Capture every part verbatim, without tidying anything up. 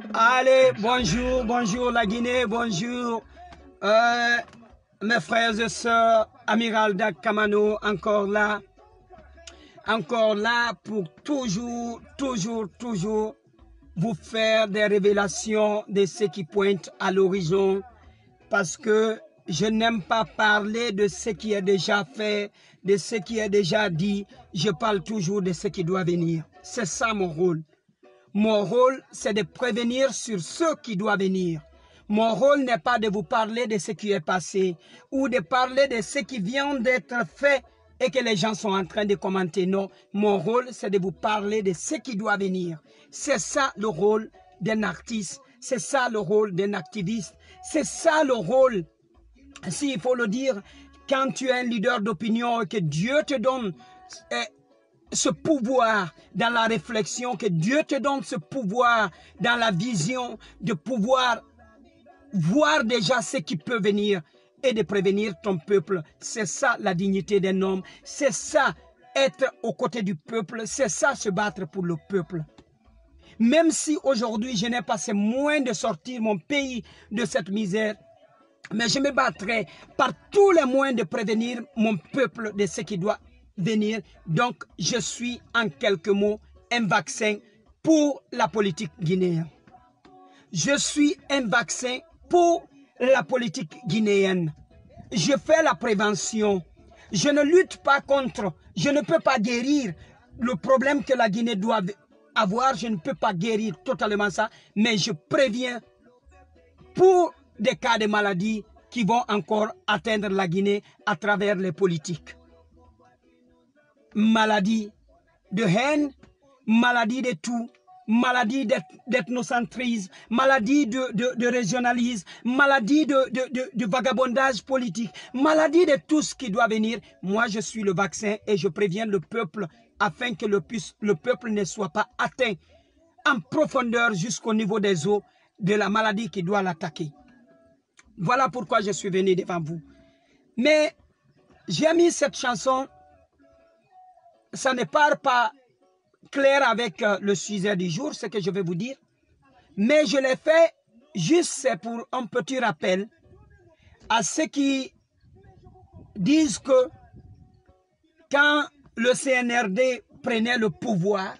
Allez, bonjour, bonjour la Guinée, bonjour euh, mes frères et sœurs, Amiral Dak Kamano, encore là, encore là pour toujours, toujours, toujours vous faire des révélations de ce qui pointe à l'horizon, parce que je n'aime pas parler de ce qui est déjà fait, de ce qui est déjà dit, je parle toujours de ce qui doit venir. C'est ça mon rôle. Mon rôle, c'est de prévenir sur ce qui doit venir. Mon rôle n'est pas de vous parler de ce qui est passé ou de parler de ce qui vient d'être fait et que les gens sont en train de commenter. Non, mon rôle, c'est de vous parler de ce qui doit venir. C'est ça le rôle d'un artiste. C'est ça le rôle d'un activiste. C'est ça le rôle, s'il faut le dire, quand tu es un leader d'opinion et que Dieu te donne eh, ce pouvoir dans la réflexion, que Dieu te donne ce pouvoir dans la vision de pouvoir voir déjà ce qui peut venir et de prévenir ton peuple. C'est ça la dignité d'un homme, c'est ça être aux côtés du peuple, c'est ça se battre pour le peuple. Même si aujourd'hui je n'ai pas ces moyens de sortir mon pays de cette misère, mais je me battrai par tous les moyens de prévenir mon peuple de ce qui doit venir. Donc, je suis en quelques mots un vaccin pour la politique guinéenne. Je suis un vaccin pour la politique guinéenne. Je fais la prévention. Je ne lutte pas contre. Je ne peux pas guérir le problème que la Guinée doit avoir. Je ne peux pas guérir totalement ça. Mais je préviens pour des cas de maladies qui vont encore atteindre la Guinée à travers les politiques. Maladie de haine, maladie de tout, maladie d'ethnocentrisme, maladie de, de, de régionalisme, maladie de, de, de, de vagabondage politique, maladie de tout ce qui doit venir. Moi, je suis le vaccin et je préviens le peuple afin que le, le peuple ne soit pas atteint en profondeur jusqu'au niveau des os de la maladie qui doit l'attaquer. Voilà pourquoi je suis venu devant vous. Mais j'ai mis cette chanson, ça ne part pas clair avec le sujet du jour, ce que je vais vous dire. Mais je l'ai fait juste pour un petit rappel à ceux qui disent que quand le C N R D prenait le pouvoir,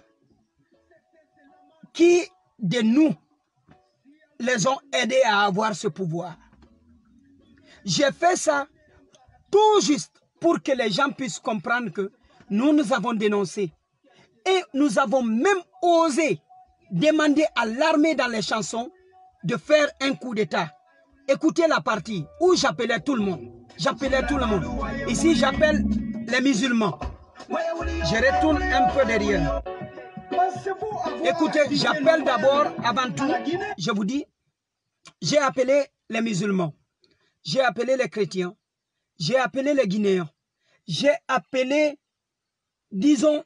qui de nous les ont aidés à avoir ce pouvoir? J'ai fait ça tout juste pour que les gens puissent comprendre que nous nous avons dénoncé. Et nous avons même osé demander à l'armée dans les chansons de faire un coup d'État. Écoutez la partie où j'appelais tout le monde. J'appelais tout le monde. Ici, j'appelle les musulmans. Je retourne un peu derrière. Écoutez, j'appelle d'abord, avant tout, je vous dis, j'ai appelé les musulmans. J'ai appelé les chrétiens. J'ai appelé les Guinéens. J'ai appelé, disons,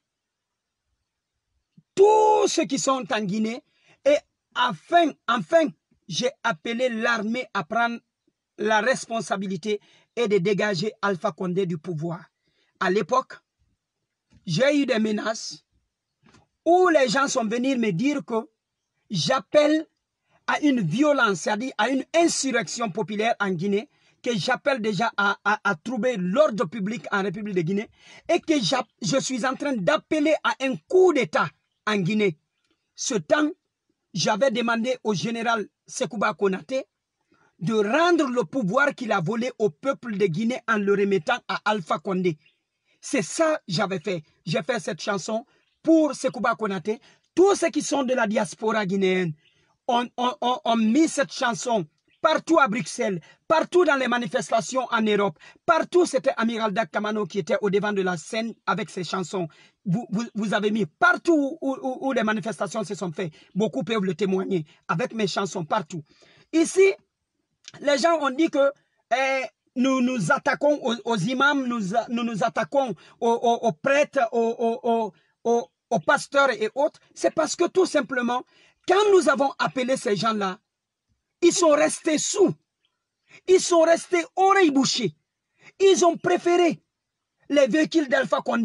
tous ceux qui sont en Guinée, et enfin, enfin, j'ai appelé l'armée à prendre la responsabilité et de dégager Alpha Condé du pouvoir. À l'époque, j'ai eu des menaces où les gens sont venus me dire que j'appelle à une violence, c'est-à-dire à une insurrection populaire en Guinée, que j'appelle déjà à, à, à troubler l'ordre public en République de Guinée, et que je suis en train d'appeler à un coup d'État en Guinée. Ce temps, j'avais demandé au général Sekouba Konaté de rendre le pouvoir qu'il a volé au peuple de Guinée en le remettant à Alpha Condé. C'est ça que j'avais fait. J'ai fait cette chanson pour Sekouba Konaté. Tous ceux qui sont de la diaspora guinéenne ont, ont, ont, ont mis cette chanson partout à Bruxelles, partout dans les manifestations en Europe, partout c'était Amiral Dak Kamano qui était au devant de la scène avec ses chansons. Vous, vous, vous avez mis partout où, où, où les manifestations se sont faites. Beaucoup peuvent le témoigner avec mes chansons partout. Ici, les gens ont dit que eh, nous nous attaquons aux, aux imams, nous, nous nous attaquons aux, aux, aux prêtres, aux, aux, aux, aux pasteurs et autres. C'est parce que tout simplement, quand nous avons appelé ces gens-là, ils sont restés sous. Ils sont restés oreilles bouchées. Ils ont préféré les véhicules d'Alpha Condé.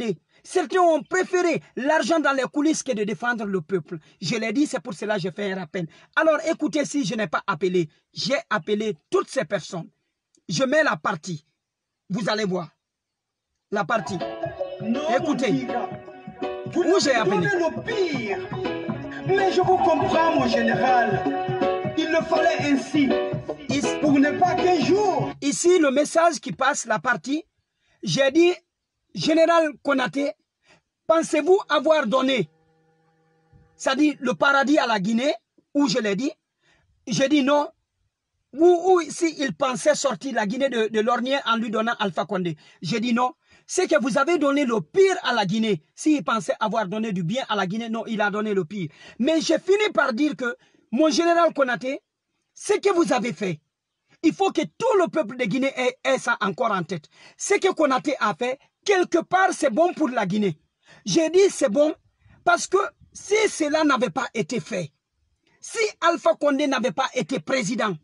Certains ont préféré l'argent dans les coulisses que de défendre le peuple. Je l'ai dit, c'est pour cela que je fais un rappel. Alors écoutez, si je n'ai pas appelé, j'ai appelé toutes ces personnes. Je mets la partie. Vous allez voir. La partie. Non, écoutez. Vous Où j'ai appelé le pire. Mais je vous comprends, mon général. Il le fallait ainsi. Ici, pour ne pas qu'un jour. Ici, le message qui passe, la partie, j'ai dit, Général Konaté, pensez-vous avoir donné, c'est-à-dire le paradis à la Guinée, où je l'ai dit, j'ai dit non, ou, ou si il pensait sortir la Guinée de, de l'ornier en lui donnant Alpha Condé. J'ai dit non, c'est que vous avez donné le pire à la Guinée. S'il pensait avoir donné du bien à la Guinée, non, il a donné le pire. Mais j'ai fini par dire que, mon général Konaté, ce que vous avez fait, il faut que tout le peuple de Guinée ait, ait ça encore en tête. Ce que Konaté a fait, quelque part, c'est bon pour la Guinée. J'ai dit c'est bon parce que si cela n'avait pas été fait, si Alpha Condé n'avait pas été président,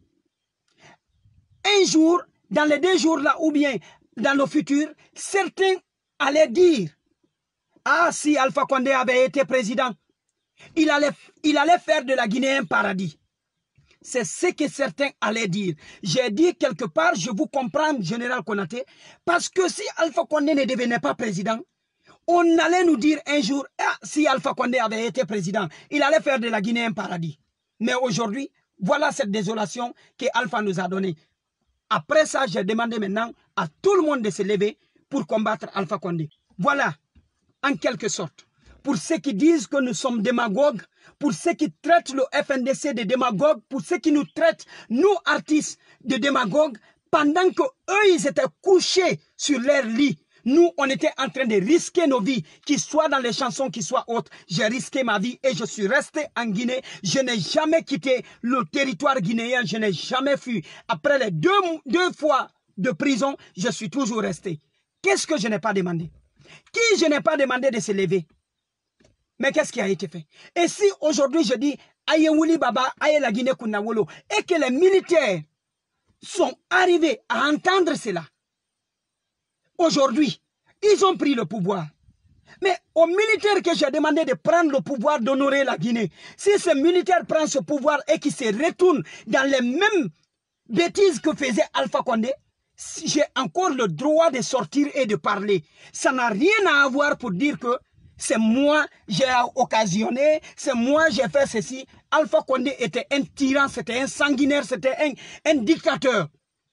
un jour, dans les deux jours là, ou bien dans le futur, certains allaient dire, ah, si Alpha Condé avait été président, il allait, il allait faire de la Guinée un paradis. C'est ce que certains allaient dire. J'ai dit quelque part, je vous comprends, général Konaté, parce que si Alpha Condé ne devenait pas président, on allait nous dire un jour, ah, si Alpha Condé avait été président, il allait faire de la Guinée un paradis. Mais aujourd'hui, voilà cette désolation que Alpha nous a donnée. Après ça, j'ai demandé maintenant à tout le monde de se lever pour combattre Alpha Condé. Voilà, en quelque sorte. Pour ceux qui disent que nous sommes démagogues, pour ceux qui traitent le F N D C de démagogues, pour ceux qui nous traitent, nous artistes, de démagogues, pendant que eux, ils étaient couchés sur leur lit. Nous, on était en train de risquer nos vies, qu'ils soient dans les chansons, qu'ils soient autres. J'ai risqué ma vie et je suis resté en Guinée. Je n'ai jamais quitté le territoire guinéen, je n'ai jamais fui. Après les deux, deux fois de prison, je suis toujours resté. Qu'est-ce que je n'ai pas demandé? Qui je n'ai pas demandé de se lever? Mais qu'est-ce qui a été fait? Et si aujourd'hui je dis aïe Wuli Baba, aïe la Guinée Kunawolo, et que les militaires sont arrivés à entendre cela, aujourd'hui, ils ont pris le pouvoir. Mais aux militaires que j'ai demandé de prendre le pouvoir d'honorer la Guinée, si ces militaires prennent ce pouvoir et qu'ils se retournent dans les mêmes bêtises que faisait Alpha Condé, j'ai encore le droit de sortir et de parler. Ça n'a rien à voir pour dire que c'est moi, j'ai occasionné, c'est moi, j'ai fait ceci. Alpha Condé était un tyran, c'était un sanguinaire, c'était un, un dictateur.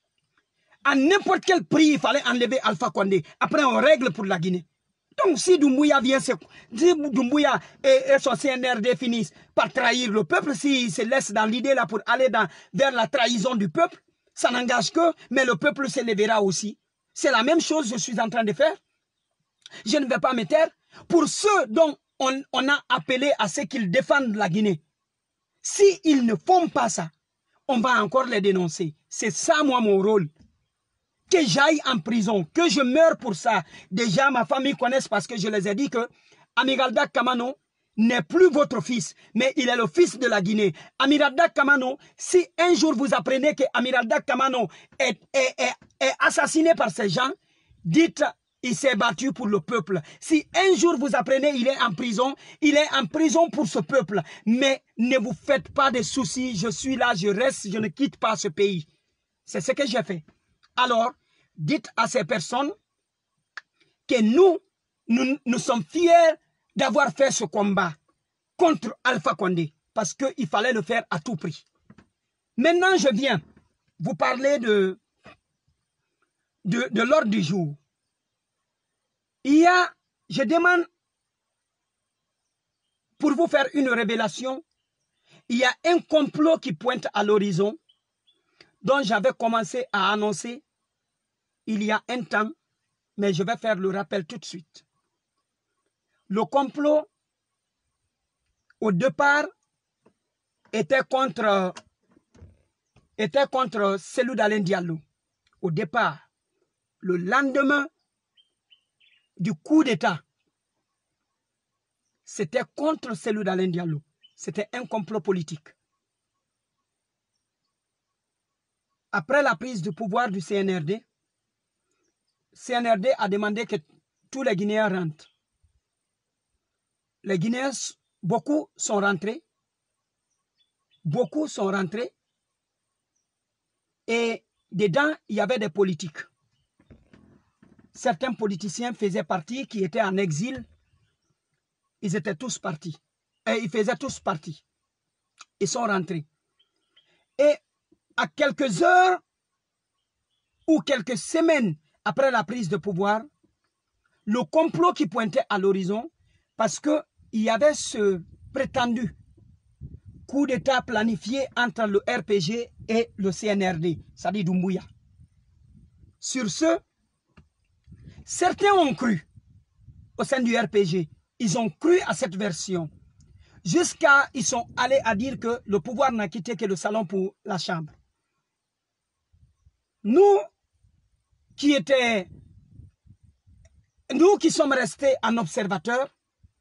À n'importe quel prix, il fallait enlever Alpha Condé. Après, on règle pour la Guinée. Donc, si Doumbouya vient, si Doumbouya et, et son C N R D finissent par trahir le peuple, s'il se laisse dans l'idée là pour aller dans, vers la trahison du peuple, ça n'engage que, mais le peuple se lèvera aussi. C'est la même chose que je suis en train de faire. Je ne vais pas me taire. Pour ceux dont on, on a appelé à ce qu'ils défendent la Guinée, s'ils ne font pas ça, on va encore les dénoncer. C'est ça, moi, mon rôle. Que j'aille en prison, que je meure pour ça. Déjà, ma famille connaît parce que je les ai dit que Amiral Dak Kamano n'est plus votre fils, mais il est le fils de la Guinée. Amiral Dak Kamano, si un jour vous apprenez que Amiral Dak Kamano est, est, est, est assassiné par ces gens, dites, il s'est battu pour le peuple. Si un jour vous apprenez il est en prison, il est en prison pour ce peuple. Mais ne vous faites pas de soucis, je suis là, je reste, je ne quitte pas ce pays. C'est ce que j'ai fait. Alors, dites à ces personnes que nous, nous, nous sommes fiers d'avoir fait ce combat contre Alpha Condé, parce qu'il fallait le faire à tout prix. Maintenant, je viens vous parler de, de, de l'ordre du jour. Il y a, je demande, pour vous faire une révélation, il y a un complot qui pointe à l'horizon, dont j'avais commencé à annoncer il y a un temps, mais je vais faire le rappel tout de suite. Le complot, au départ, était contre, était contre Cellou Dalein Diallo. Au départ, le lendemain du coup d'État, c'était contre Cellou Dalein Diallo. C'était un complot politique. Après la prise du pouvoir du C N R D, C N R D a demandé que tous les Guinéens rentrent. les Guinéens, beaucoup sont rentrés. Beaucoup sont rentrés. Et dedans, il y avait des politiques. Certains politiciens faisaient partie, qui étaient en exil. Ils étaient tous partis. Et ils faisaient tous partie. Ils sont rentrés. Et à quelques heures ou quelques semaines après la prise de pouvoir, le complot qui pointait à l'horizon, parce qu'il y avait ce prétendu coup d'État planifié entre le R P G et le C N R D, c'est-à-dire Doumbouya. Sur ce, certains ont cru au sein du R P G. Ils ont cru à cette version. Jusqu'à, ils sont allés à dire que le pouvoir n'a quitté que le salon pour la chambre. Nous, qui étaient, nous qui sommes restés en observateur,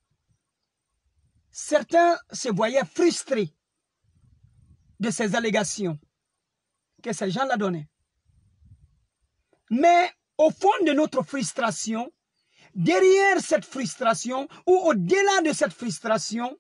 certains se voyaient frustrés de ces allégations que ces gens la donnaient. Mais au fond de notre frustration, derrière cette frustration ou au-delà de cette frustration,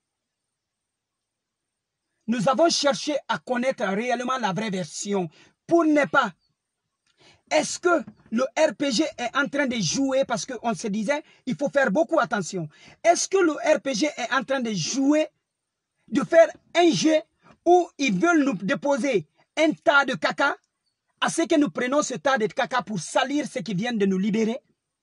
nous avons cherché à connaître réellement la vraie version pour ne pas. Est-ce que le R P G est en train de jouer parce qu'on se disait il faut faire beaucoup attention. Est-ce que le R P G est en train de jouer, de faire un jeu où ils veulent nous déposer un tas de caca à ce que nous prenons ce tas de caca pour salir ceux qui viennent de nous libérer?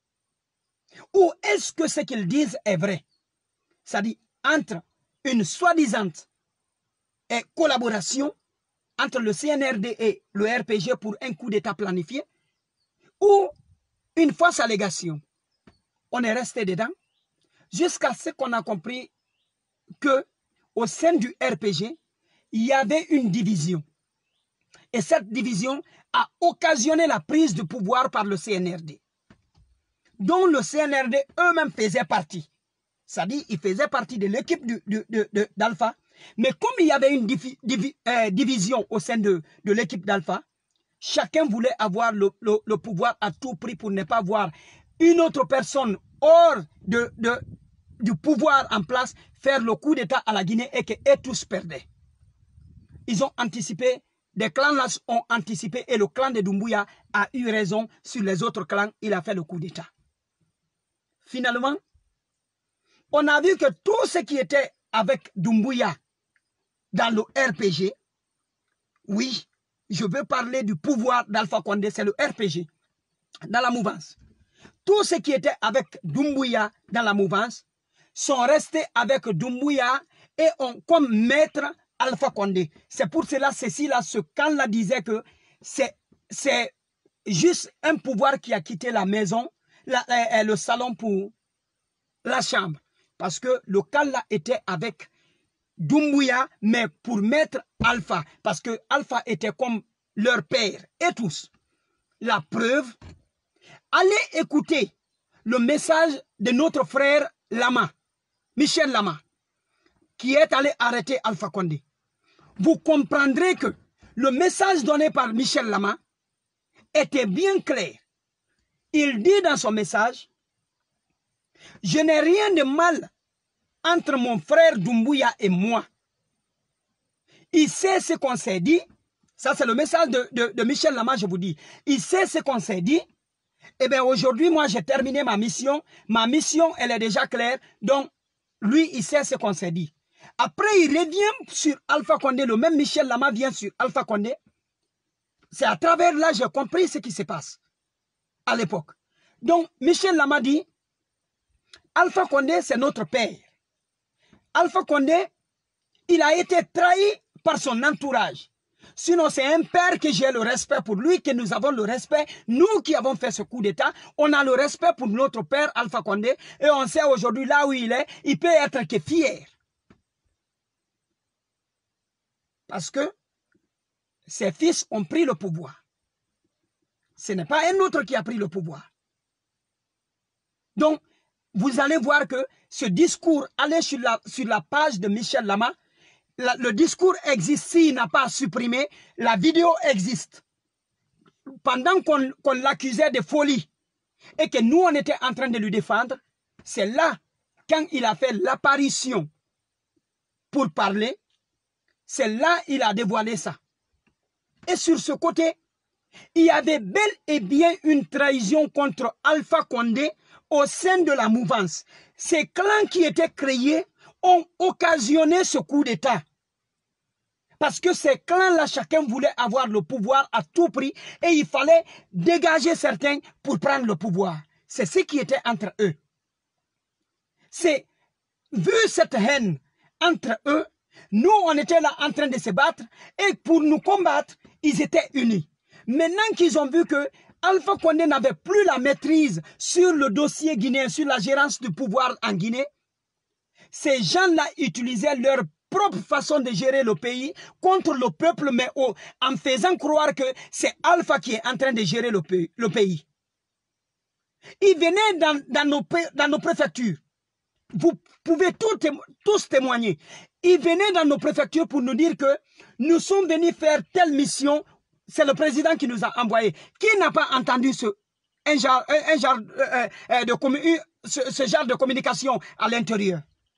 Ou est-ce que ce qu'ils disent est vrai? C'est-à-dire entre une soi-disant collaboration entre le C N R D et le R P G pour un coup d'État planifié, ou une fausse allégation. On est resté dedans jusqu'à ce qu'on a compris que au sein du R P G, il y avait une division. Et cette division a occasionné la prise de pouvoir par le C N R D, dont le C N R D eux-mêmes faisaient partie. C'est-à-dire qu'ils faisaient partie de l'équipe d'Alpha. Mais comme il y avait une divi, divi, euh, division au sein de, de l'équipe d'Alpha, chacun voulait avoir le, le, le pouvoir à tout prix pour ne pas voir une autre personne hors de, de, du pouvoir en place faire le coup d'État à la Guinée et qu'eux tous perdaient. Ils ont anticipé, des clans là ont anticipé et le clan de Doumbouya a eu raison sur les autres clans, il a fait le coup d'État. Finalement, on a vu que tout ce qui était avec Doumbouya dans le R P G, oui, je veux parler du pouvoir d'Alpha Condé, c'est le R P G, dans la mouvance. Tout ce qui était avec Doumbouya dans la mouvance sont restés avec Doumbouya et ont comme maître Alpha Condé. C'est pour cela, ceci là, ce camp-là disait que c'est juste un pouvoir qui a quitté la maison, la, la, le salon pour la chambre. Parce que le camp-là était avec Doumbouya, mais pour mettre Alpha, parce que Alpha était comme leur père, et tous. La preuve, allez écouter le message de notre frère Lama, Michel Lama, qui est allé arrêter Alpha Condé. Vous comprendrez que le message donné par Michel Lama était bien clair. Il dit dans son message, « Je n'ai rien de mal entre mon frère Doumbouya et moi. Il sait ce qu'on s'est dit. » Ça, c'est le message de, de, de Michel Lama, je vous dis. Il sait ce qu'on s'est dit. Eh bien, aujourd'hui, moi, j'ai terminé ma mission. Ma mission, elle est déjà claire. Donc, lui, il sait ce qu'on s'est dit. Après, il revient sur Alpha Condé. Le même Michel Lama vient sur Alpha Condé. C'est à travers là, j'ai compris ce qui se passe à l'époque. Donc, Michel Lama dit, Alpha Condé, c'est notre père. Alpha Condé, il a été trahi par son entourage. Sinon, c'est un père que j'ai le respect pour lui, que nous avons le respect. Nous qui avons fait ce coup d'État, on a le respect pour notre père Alpha Condé. Et on sait aujourd'hui, là où il est, il peut être que fier. Parce que ses fils ont pris le pouvoir. Ce n'est pas un autre qui a pris le pouvoir. Donc, vous allez voir que ce discours, allez sur la, sur la page de Michel Lama, la, le discours existe, s'il n'a pas supprimé, la vidéo existe. Pendant qu'on qu'on l'accusait de folie et que nous, on était en train de lui défendre, c'est là quand il a fait l'apparition pour parler, c'est là qu'il a dévoilé ça. Et sur ce côté, il y avait bel et bien une trahison contre Alpha Condé au sein de la mouvance. Ces clans qui étaient créés ont occasionné ce coup d'État. Parce que ces clans-là, chacun voulait avoir le pouvoir à tout prix et il fallait dégager certains pour prendre le pouvoir. C'est ce qui était entre eux. C'est, vu cette haine entre eux, nous, on était là en train de se battre et pour nous combattre, ils étaient unis. Maintenant qu'ils ont vu que Alpha Condé n'avait plus la maîtrise sur le dossier guinéen, sur la gérance du pouvoir en Guinée, ces gens-là utilisaient leur propre façon de gérer le pays contre le peuple, mais au, en faisant croire que c'est Alpha qui est en train de gérer le pays. Le pays. Ils venaient dans, dans, nos, dans nos préfectures. Vous pouvez tout, tous témoigner. Ils venaient dans nos préfectures pour nous dire que nous sommes venus faire telle mission. C'est le président qui nous a envoyé. Qui n'a pas entendu ce, un genre, un, un genre, euh, euh, de, ce, ce genre de communication à l'intérieur?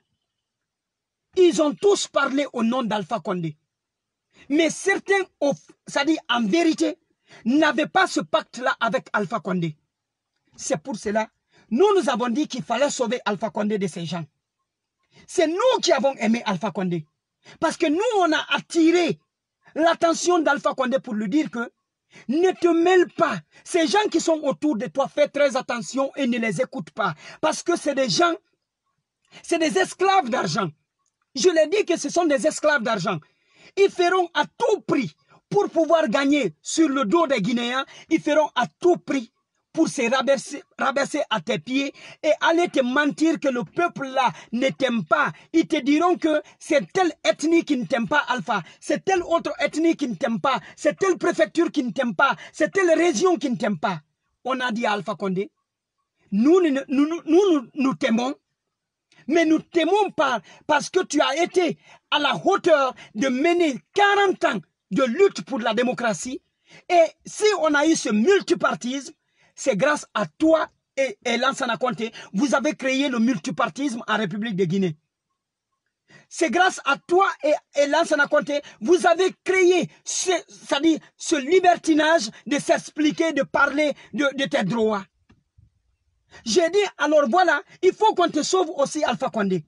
Ils ont tous parlé au nom d'Alpha Condé. Mais certains, c'est-à-dire en vérité, n'avaient pas ce pacte-là avec Alpha Condé. C'est pour cela, nous nous avons dit qu'il fallait sauver Alpha Condé de ces gens. C'est nous qui avons aimé Alpha Condé. Parce que nous, on a attiré l'attention d'Alpha Condé pour lui dire que ne te mêle pas. Ces gens qui sont autour de toi, fais très attention et ne les écoute pas. Parce que c'est des gens, c'est des esclaves d'argent. Je l'ai dit que ce sont des esclaves d'argent. Ils feront à tout prix pour pouvoir gagner sur le dos des Guinéens. Ils feront à tout prix pour se rabaisser, rabaisser à tes pieds et aller te mentir que le peuple là ne t'aime pas. Ils te diront que c'est telle ethnie qui ne t'aime pas, Alpha. C'est telle autre ethnie qui ne t'aime pas. C'est telle préfecture qui ne t'aime pas. C'est telle région qui ne t'aime pas. On a dit à Alpha Condé, nous nous, nous, nous, nous, nous t'aimons. Mais nous t'aimons pas parce que tu as été à la hauteur de mener quarante ans de lutte pour la démocratie. Et si on a eu ce multipartisme, c'est grâce à toi et, et Lansana Conté, vous avez créé le multipartisme en République de Guinée. C'est grâce à toi et, et Lansana Conté, vous avez créé ce, c'est-à-dire ce libertinage de s'expliquer, de parler de, de tes droits. J'ai dit, alors voilà, il faut qu'on te sauve aussi Alpha Condé.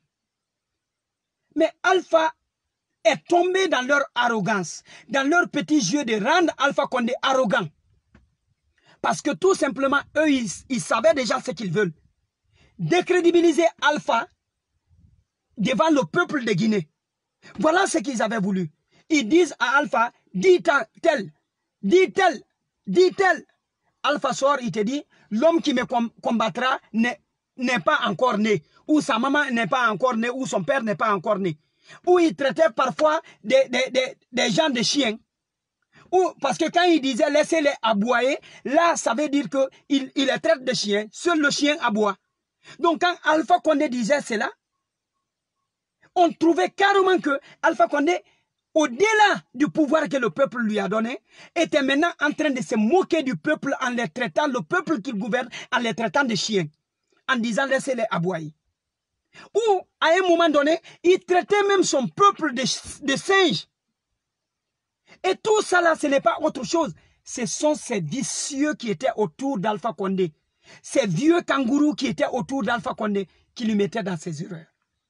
Mais Alpha est tombé dans leur arrogance, dans leur petit jeu de rendre Alpha Condé arrogant. Parce que tout simplement, eux, ils, ils savaient déjà ce qu'ils veulent. Décrédibiliser Alpha devant le peuple de Guinée. Voilà ce qu'ils avaient voulu. Ils disent à Alpha, dis tel, dis tel, dis tel. Alpha sort, il te dit, l'homme qui me combattra n'est pas encore né. Ou sa maman n'est pas encore née, ou son père n'est pas encore né. Ou il traitait parfois des, des, des, des gens de chiens. Ou parce que quand il disait laissez-les aboyer, là ça veut dire qu'il il les traite de chiens. Seul le chien aboie. Donc quand Alpha Condé disait cela, on trouvait carrément que Alpha Condé, au-delà du pouvoir que le peuple lui a donné, était maintenant en train de se moquer du peuple en les traitant, le peuple qu'il gouverne, en les traitant de chiens, en disant laissez-les aboyer. Ou, à un moment donné, il traitait même son peuple de, de singes. Et tout ça là, ce n'est pas autre chose. Ce sont ces vicieux qui étaient autour d'Alpha Condé. Ces vieux kangourous qui étaient autour d'Alpha Condé, qui lui mettaient dans ses erreurs.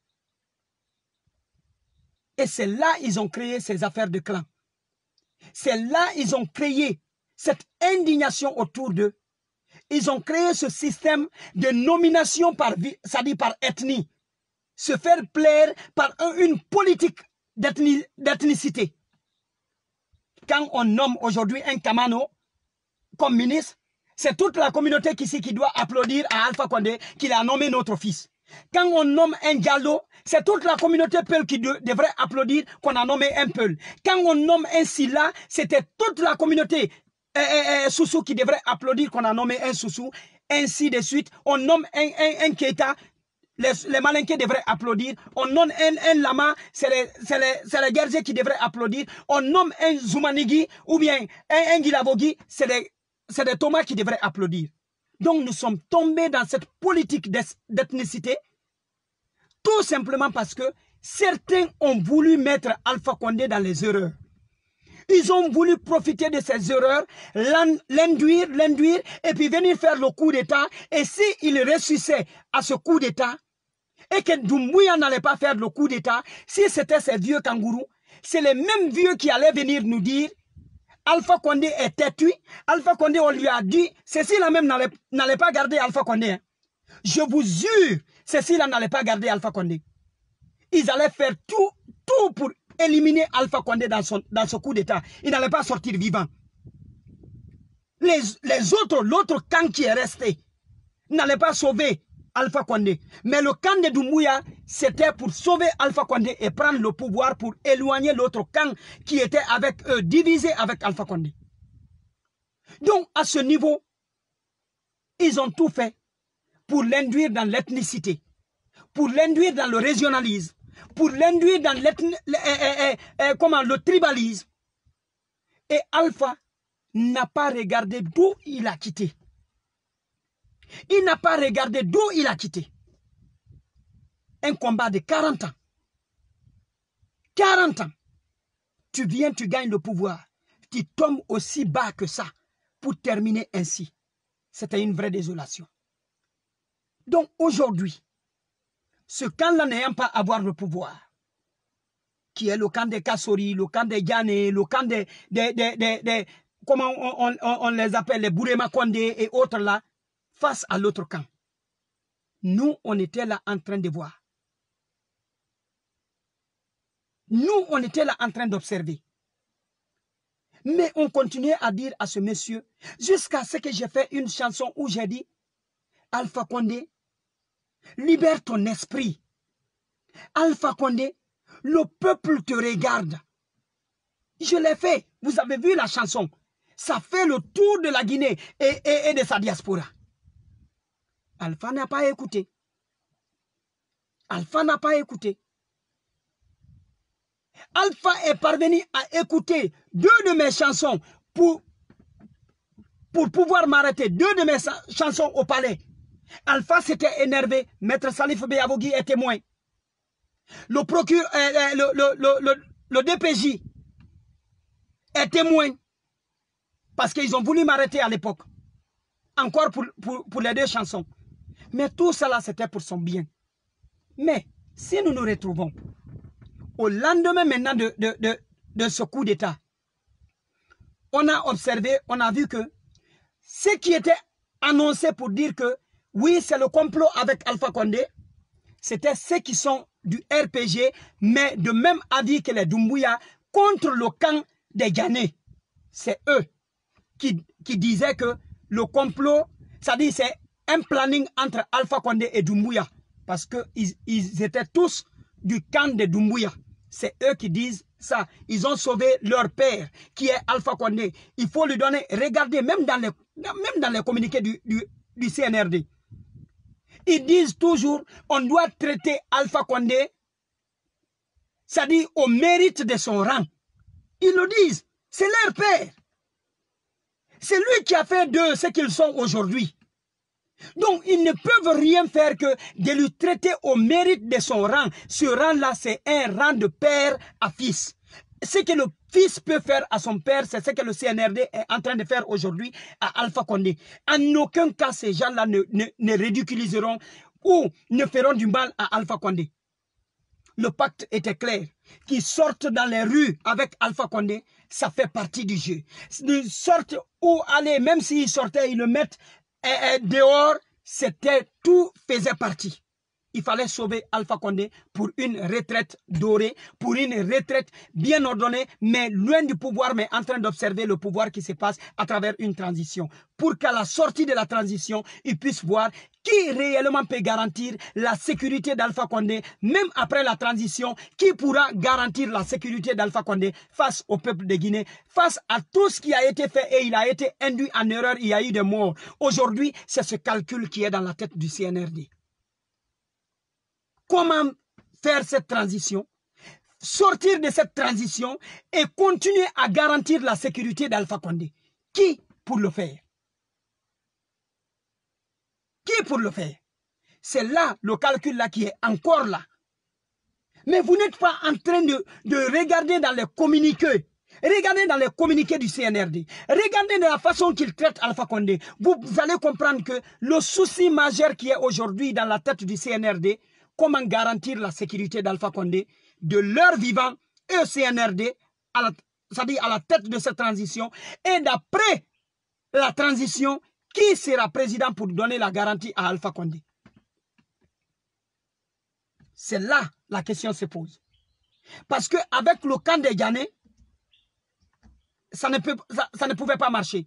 Et c'est là qu'ils ont créé ces affaires de clan. C'est là qu'ils ont créé cette indignation autour d'eux. Ils ont créé ce système de nomination par, c'est-à-dire par ethnie. Se faire plaire par une politique d'ethnicité. Quand on nomme aujourd'hui un Kamano comme ministre, c'est toute la communauté ici qui doit applaudir à Alpha Condé qu'il a nommé notre fils. Quand on nomme un Diallo, c'est toute la communauté Peul qui de, devrait applaudir qu'on a nommé un Peul. Quand on nomme un Silla, c'était toute la communauté euh, euh, Soussou qui devrait applaudir qu'on a nommé un Soussou. Ainsi de suite, on nomme un, un, un Keita, les, les Malinqués devraient applaudir. On nomme un, un Lama, c'est les, les, les Guerriers qui devraient applaudir. On nomme un Zoumanigi ou bien un, un Gilavogi, c'est les, les Thomas qui devraient applaudir. Donc nous sommes tombés dans cette politique d'ethnicité Tout simplement parce que certains ont voulu mettre Alpha Condé dans les erreurs. Ils ont voulu profiter de ces erreurs, l'induire, l'induire, et puis venir faire le coup d'État. Et s'ils réussissaient à ce coup d'État, et que Doumbouya n'allait pas faire le coup d'État, si c'était ces vieux kangourous, c'est les mêmes vieux qui allaient venir nous dire Alpha Condé est têtu. Alpha Condé, on lui a dit, ceci-là même n'allait pas garder Alpha Condé. Hein. Je vous jure, ceci-là n'allait pas garder Alpha Condé. Ils allaient faire tout, tout pour éliminer Alpha Condé dans, son, dans ce coup d'État. Il n'allait pas sortir vivant. Les, les autres, l'autre camp qui est resté, n'allait pas sauver Alpha Condé. Mais le camp de Doumbouya, c'était pour sauver Alpha Condé et prendre le pouvoir pour éloigner l'autre camp qui était avec eux, divisé avec Alpha Condé. Donc, à ce niveau, ils ont tout fait pour l'induire dans l'ethnicité, pour l'induire dans le régionalisme, pour l'induire dans eh, eh, eh, comment, le tribalisme. Et Alpha n'a pas regardé d'où il a quitté. Il n'a pas regardé d'où il a quitté. Un combat de quarante ans. quarante ans. Tu viens, tu gagnes le pouvoir. Tu tombes aussi bas que ça pour terminer ainsi. C'était une vraie désolation. Donc aujourd'hui, ce camp-là n'ayant pas à avoir le pouvoir, qui est le camp des Kassori, le camp des Ghané, le camp des, des, des, des, des comment on, on, on les appelle, les Bourema Kondé et autres là, face à l'autre camp. Nous, on était là en train de voir. Nous, on était là en train d'observer. Mais on continuait à dire à ce monsieur, jusqu'à ce que j'ai fait une chanson où j'ai dit, Alpha Condé, libère ton esprit. Alpha Condé, le peuple te regarde. Je l'ai fait. Vous avez vu la chanson. Ça fait le tour de la Guinée et, et, et de sa diaspora. Alpha n'a pas écouté. Alpha n'a pas écouté. Alpha est parvenu à écouter deux de mes chansons pour, pour pouvoir m'arrêter. Deux de mes chansons au palais. Alpha s'était énervé. Maître Salif Beyabogui est témoin. Le procureur, euh, le, le, le, le, le D P J est témoin. Parce qu'ils ont voulu m'arrêter à l'époque. Encore pour, pour, pour les deux chansons. Mais tout cela, c'était pour son bien. Mais si nous nous retrouvons au lendemain maintenant de, de, de, de ce coup d'État, on a observé, on a vu que ce qui était annoncé pour dire que oui, c'est le complot avec Alpha Condé, c'était ceux qui sont du R P G, mais de même avis que les Doumbouya contre le camp des Ghanais. C'est eux qui, qui disaient que le complot, c'est-à-dire c'est un planning entre Alpha Condé et Doumbouya, parce qu'ils ils étaient tous du camp de Doumbouya. C'est eux qui disent ça. Ils ont sauvé leur père, qui est Alpha Condé. Il faut lui donner, regardez, même dans les, même dans les communiqués du, du, du C N R D, ils disent toujours, on doit traiter Alpha Condé, c'est-à-dire au mérite de son rang. Ils le disent, c'est leur père. C'est lui qui a fait d'eux ce qu'ils sont aujourd'hui. Donc, ils ne peuvent rien faire que de lui traiter au mérite de son rang. Ce rang-là, c'est un rang de père à fils. Ce que le fils peut faire à son père, c'est ce que le C N R D est en train de faire aujourd'hui à Alpha Condé. En aucun cas, ces gens-là ne, ne, ne ridiculiseront ou ne feront du mal à Alpha Condé. Le pacte était clair. Qu'ils sortent dans les rues avec Alpha Condé, ça fait partie du jeu. Ils sortent ou aller, même s'ils sortaient, ils le mettent Et, et dehors, c'était tout faisait partie. Il fallait sauver Alpha Condé pour une retraite dorée, pour une retraite bien ordonnée, mais loin du pouvoir, mais en train d'observer le pouvoir qui se passe à travers une transition. Pour qu'à la sortie de la transition, ils puissent voir qui réellement peut garantir la sécurité d'Alpha Condé, même après la transition, qui pourra garantir la sécurité d'Alpha Condé face au peuple de Guinée, face à tout ce qui a été fait et il a été induit en erreur, il y a eu des morts. Aujourd'hui, c'est ce calcul qui est dans la tête du C N R D. Comment faire cette transition, sortir de cette transition et continuer à garantir la sécurité d'Alpha Condé? Qui pour le faire? Qui pour le faire? C'est là le calcul là qui est encore là. Mais vous n'êtes pas en train de, de regarder dans les communiqués. Regardez dans les communiqués du C N R D. Regardez de la façon qu'ils traitent Alpha Condé. Vous, vous allez comprendre que le souci majeur qui est aujourd'hui dans la tête du C N R D, comment garantir la sécurité d'Alpha Condé, de leur vivant et au C N R D, c'est-à-dire à la tête de cette transition, et d'après la transition, qui sera président pour donner la garantie à Alpha Condé? C'est là la question se pose. Parce qu'avec le camp des Ghanais, ça ne, peut, ça, ça ne pouvait pas marcher.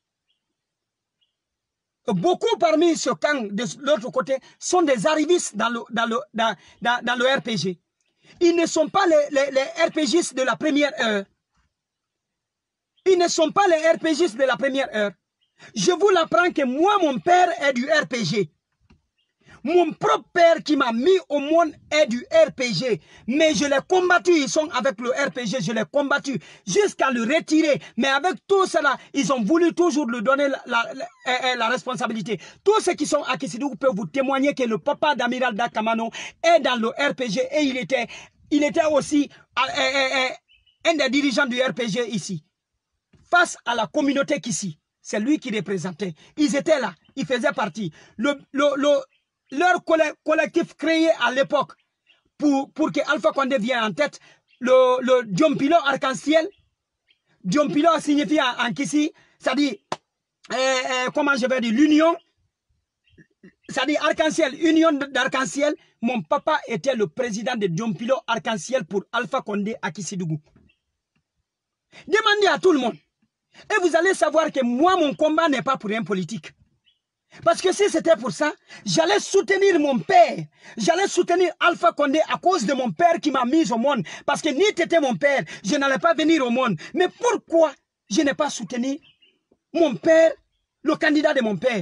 Beaucoup parmi ce camp de l'autre côté sont des arrivistes dans le, dans, le, dans, dans, dans le R P G. Ils ne sont pas les, les, les R P Gistes de la première heure. Ils ne sont pas les R P Gistes de la première heure. Je vous l'apprends que moi, mon père est du R P G. Mon propre père qui m'a mis au monde est du R P G. Mais je l'ai combattu, ils sont avec le R P G, je l'ai combattu jusqu'à le retirer. Mais avec tout cela, ils ont voulu toujours lui donner la, la, la, la responsabilité. Tous ceux qui sont à Kissidougou peuvent vous témoigner que le papa d'Amiral Dakamano est dans le R P G et il était, il était aussi euh, euh, un des dirigeants du R P G ici. Face à la communauté qu'ici, c'est lui qui représentait. Ils étaient là, ils faisaient partie. Le, le, le, leur collectif créé à l'époque pour, pour que Alpha Condé vienne en tête, le, le Diompilo arc-en-ciel. Diompilo signifie en, en Kissi, c'est-à-dire, euh, euh, comment je vais dire, l'union, c'est-à-dire arc-en-ciel, union d'arc-en-ciel. Mon papa était le président de Diompilo arc-en-ciel pour Alpha Condé à Kissidougou. Demandez à tout le monde. Et vous allez savoir que moi, mon combat n'est pas pour un politique. Parce que si c'était pour ça, j'allais soutenir mon père. J'allais soutenir Alpha Condé à cause de mon père qui m'a mis au monde. Parce que ni tu étais mon père, je n'allais pas venir au monde. Mais pourquoi je n'ai pas soutenu mon père, le candidat de mon père?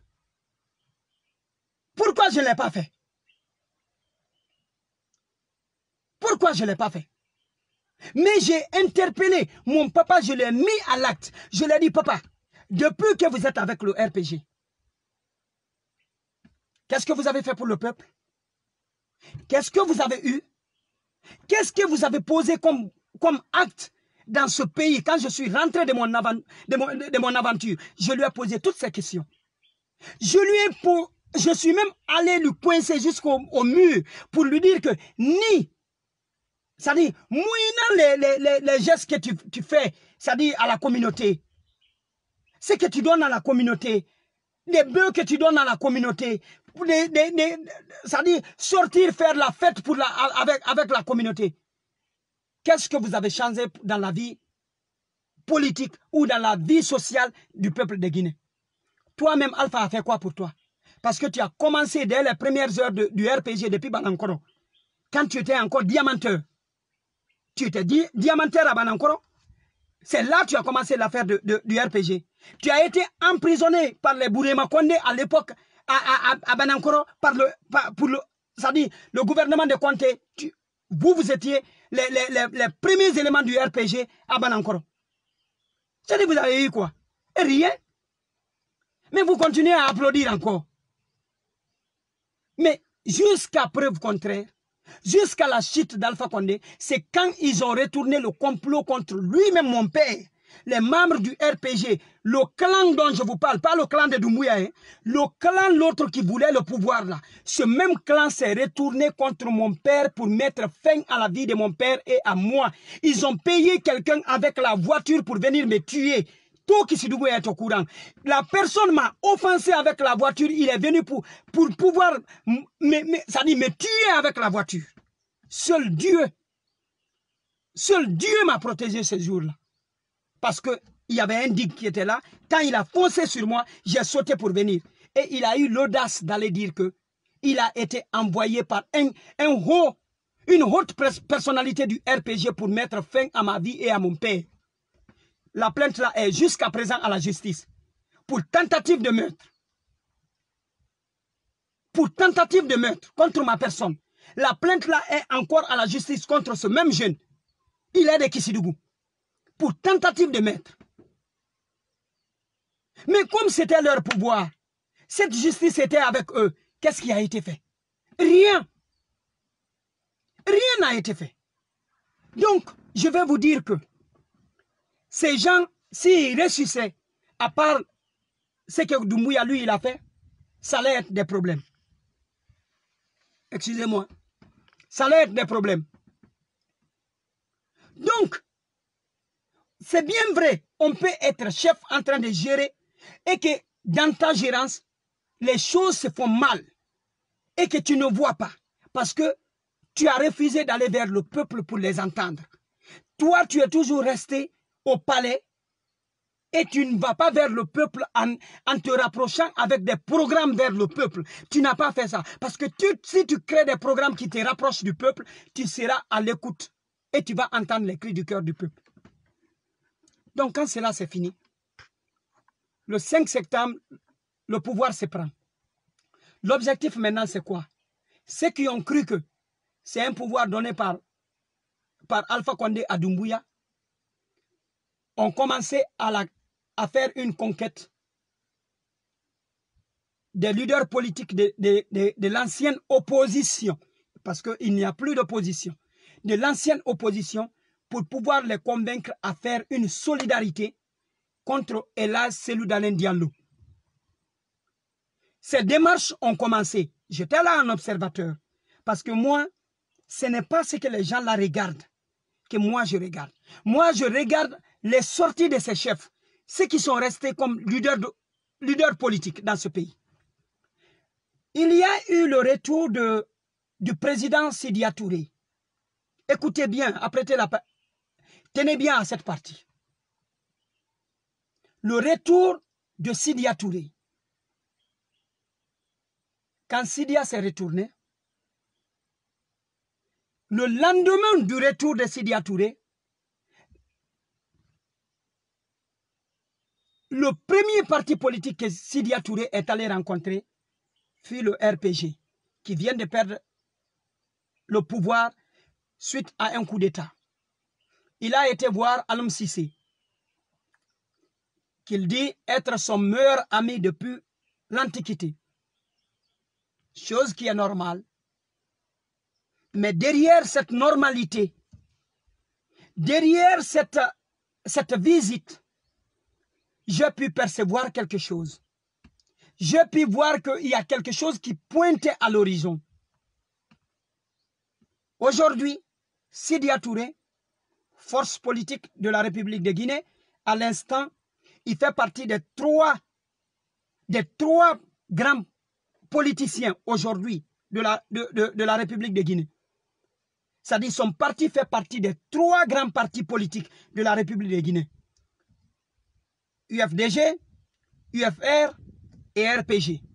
Pourquoi je ne l'ai pas fait? Pourquoi je ne l'ai pas fait? Mais j'ai interpellé mon papa, je l'ai mis à l'acte. Je lui ai dit, papa, depuis que vous êtes avec le R P G, qu'est-ce que vous avez fait pour le peuple? Qu'est-ce que vous avez eu? Qu'est-ce que vous avez posé comme, comme acte dans ce pays? Quand je suis rentré de mon, avant, de mon, de mon aventure, je lui ai posé toutes ces questions. Je lui ai pour, je suis même allé lui coincer jusqu'au au mur pour lui dire que ni, c'est-à-dire, moyennant les, les, les, les gestes que tu, tu fais, c'est-à-dire à la communauté, ce que tu donnes à la communauté, les bœufs que tu donnes à la communauté, c'est-à-dire sortir faire la fête pour la, avec, avec la communauté. Qu'est-ce que vous avez changé dans la vie politique ou dans la vie sociale du peuple de Guinée? Toi-même, Alpha a fait quoi pour toi? Parce que tu as commencé dès les premières heures de, du R P G depuis Banankoro. Quand tu étais encore diamanteur. Tu étais di diamantaire à Banankoro. C'est là que tu as commencé l'affaire du R P G. Tu as été emprisonné par les Bourema Condé à l'époque à, à, à Banankoro par le, par, pour le, ça dit, le gouvernement de Conté. Tu, vous, vous étiez les, les, les, les premiers éléments du R P G à Banankoro. C'est-à-dire vous avez eu quoi? Et rien. Mais vous continuez à applaudir encore. Mais jusqu'à preuve contraire, jusqu'à la chute d'Alpha Condé, c'est quand ils ont retourné le complot contre lui-même, mon père, les membres du R P G, le clan dont je vous parle, pas le clan de Doumbouya, hein, le clan l'autre qui voulait le pouvoir là, ce même clan s'est retourné contre mon père pour mettre fin à la vie de mon père et à moi. Ils ont payé quelqu'un avec la voiture pour venir me tuer. Tout Kissidougou est au courant. La personne m'a offensé avec la voiture. Il est venu pour, pour pouvoir me, me, ça dit, me tuer avec la voiture. Seul Dieu, seul Dieu m'a protégé ce jour-là. Parce qu'il y avait un digue qui était là. Quand il a foncé sur moi, j'ai sauté pour venir. Et il a eu l'audace d'aller dire que il a été envoyé par un, un haut, une haute personnalité du R P G pour mettre fin à ma vie et à mon père. La plainte là est jusqu'à présent à la justice. Pour tentative de meurtre. Pour tentative de meurtre contre ma personne. La plainte là est encore à la justice contre ce même jeune. Il est de Kissidougou. Pour tentative de meurtre. Mais comme c'était leur pouvoir, cette justice était avec eux. Qu'est-ce qui a été fait? Rien. Rien n'a été fait. Donc, je vais vous dire que ces gens, s'ils ressuscitaient, à part ce que Doumbouya, lui, il a fait, ça allait être des problèmes. Excusez-moi. Ça allait être des problèmes. Donc, c'est bien vrai, on peut être chef en train de gérer et que dans ta gérance, les choses se font mal et que tu ne vois pas parce que tu as refusé d'aller vers le peuple pour les entendre. Toi, tu es toujours resté au palais et tu ne vas pas vers le peuple en, en te rapprochant avec des programmes vers le peuple. Tu n'as pas fait ça. Parce que tu, si tu crées des programmes qui te rapprochent du peuple, tu seras à l'écoute et tu vas entendre les cris du cœur du peuple. Donc quand cela c'est fini, le cinq septembre, le pouvoir se prend. L'objectif maintenant c'est quoi? Ceux qui ont cru que c'est un pouvoir donné par, par Alpha Condé à Doumbouya ont commencé à, la, à faire une conquête des leaders politiques de, de, de, de l'ancienne opposition, parce qu'il n'y a plus d'opposition, de l'ancienne opposition pour pouvoir les convaincre à faire une solidarité contre Elhadj Cellou Dalein Diallo. Ces démarches ont commencé. J'étais là en observateur. Parce que moi, ce n'est pas ce que les gens là regardent que moi je regarde. Moi, je regarde les sorties de ces chefs, ceux qui sont restés comme leaders, de, leaders politiques dans ce pays. Il y a eu le retour de, du président Sidya Touré. Écoutez bien, apprêtez la tenez bien à cette partie. Le retour de Sidya Touré. Quand Sidya s'est retourné, le lendemain du retour de Sidya Touré, le premier parti politique que Sidya Touré est allé rencontrer fut le R P G, qui vient de perdre le pouvoir suite à un coup d'État. Il a été voir Alioune Cissé, qu'il dit être son meilleur ami depuis l'Antiquité. Chose qui est normale. Mais derrière cette normalité, derrière cette, cette visite, j'ai pu percevoir quelque chose. J'ai pu voir qu'il y a quelque chose qui pointait à l'horizon. Aujourd'hui, Sidya Touré, force politique de la République de Guinée, à l'instant, il fait partie des trois, des trois grands politiciens aujourd'hui de la, de, de, de la République de Guinée. C'est-à-dire son parti fait partie des trois grands partis politiques de la République de Guinée. U F D G, U F R et R P G.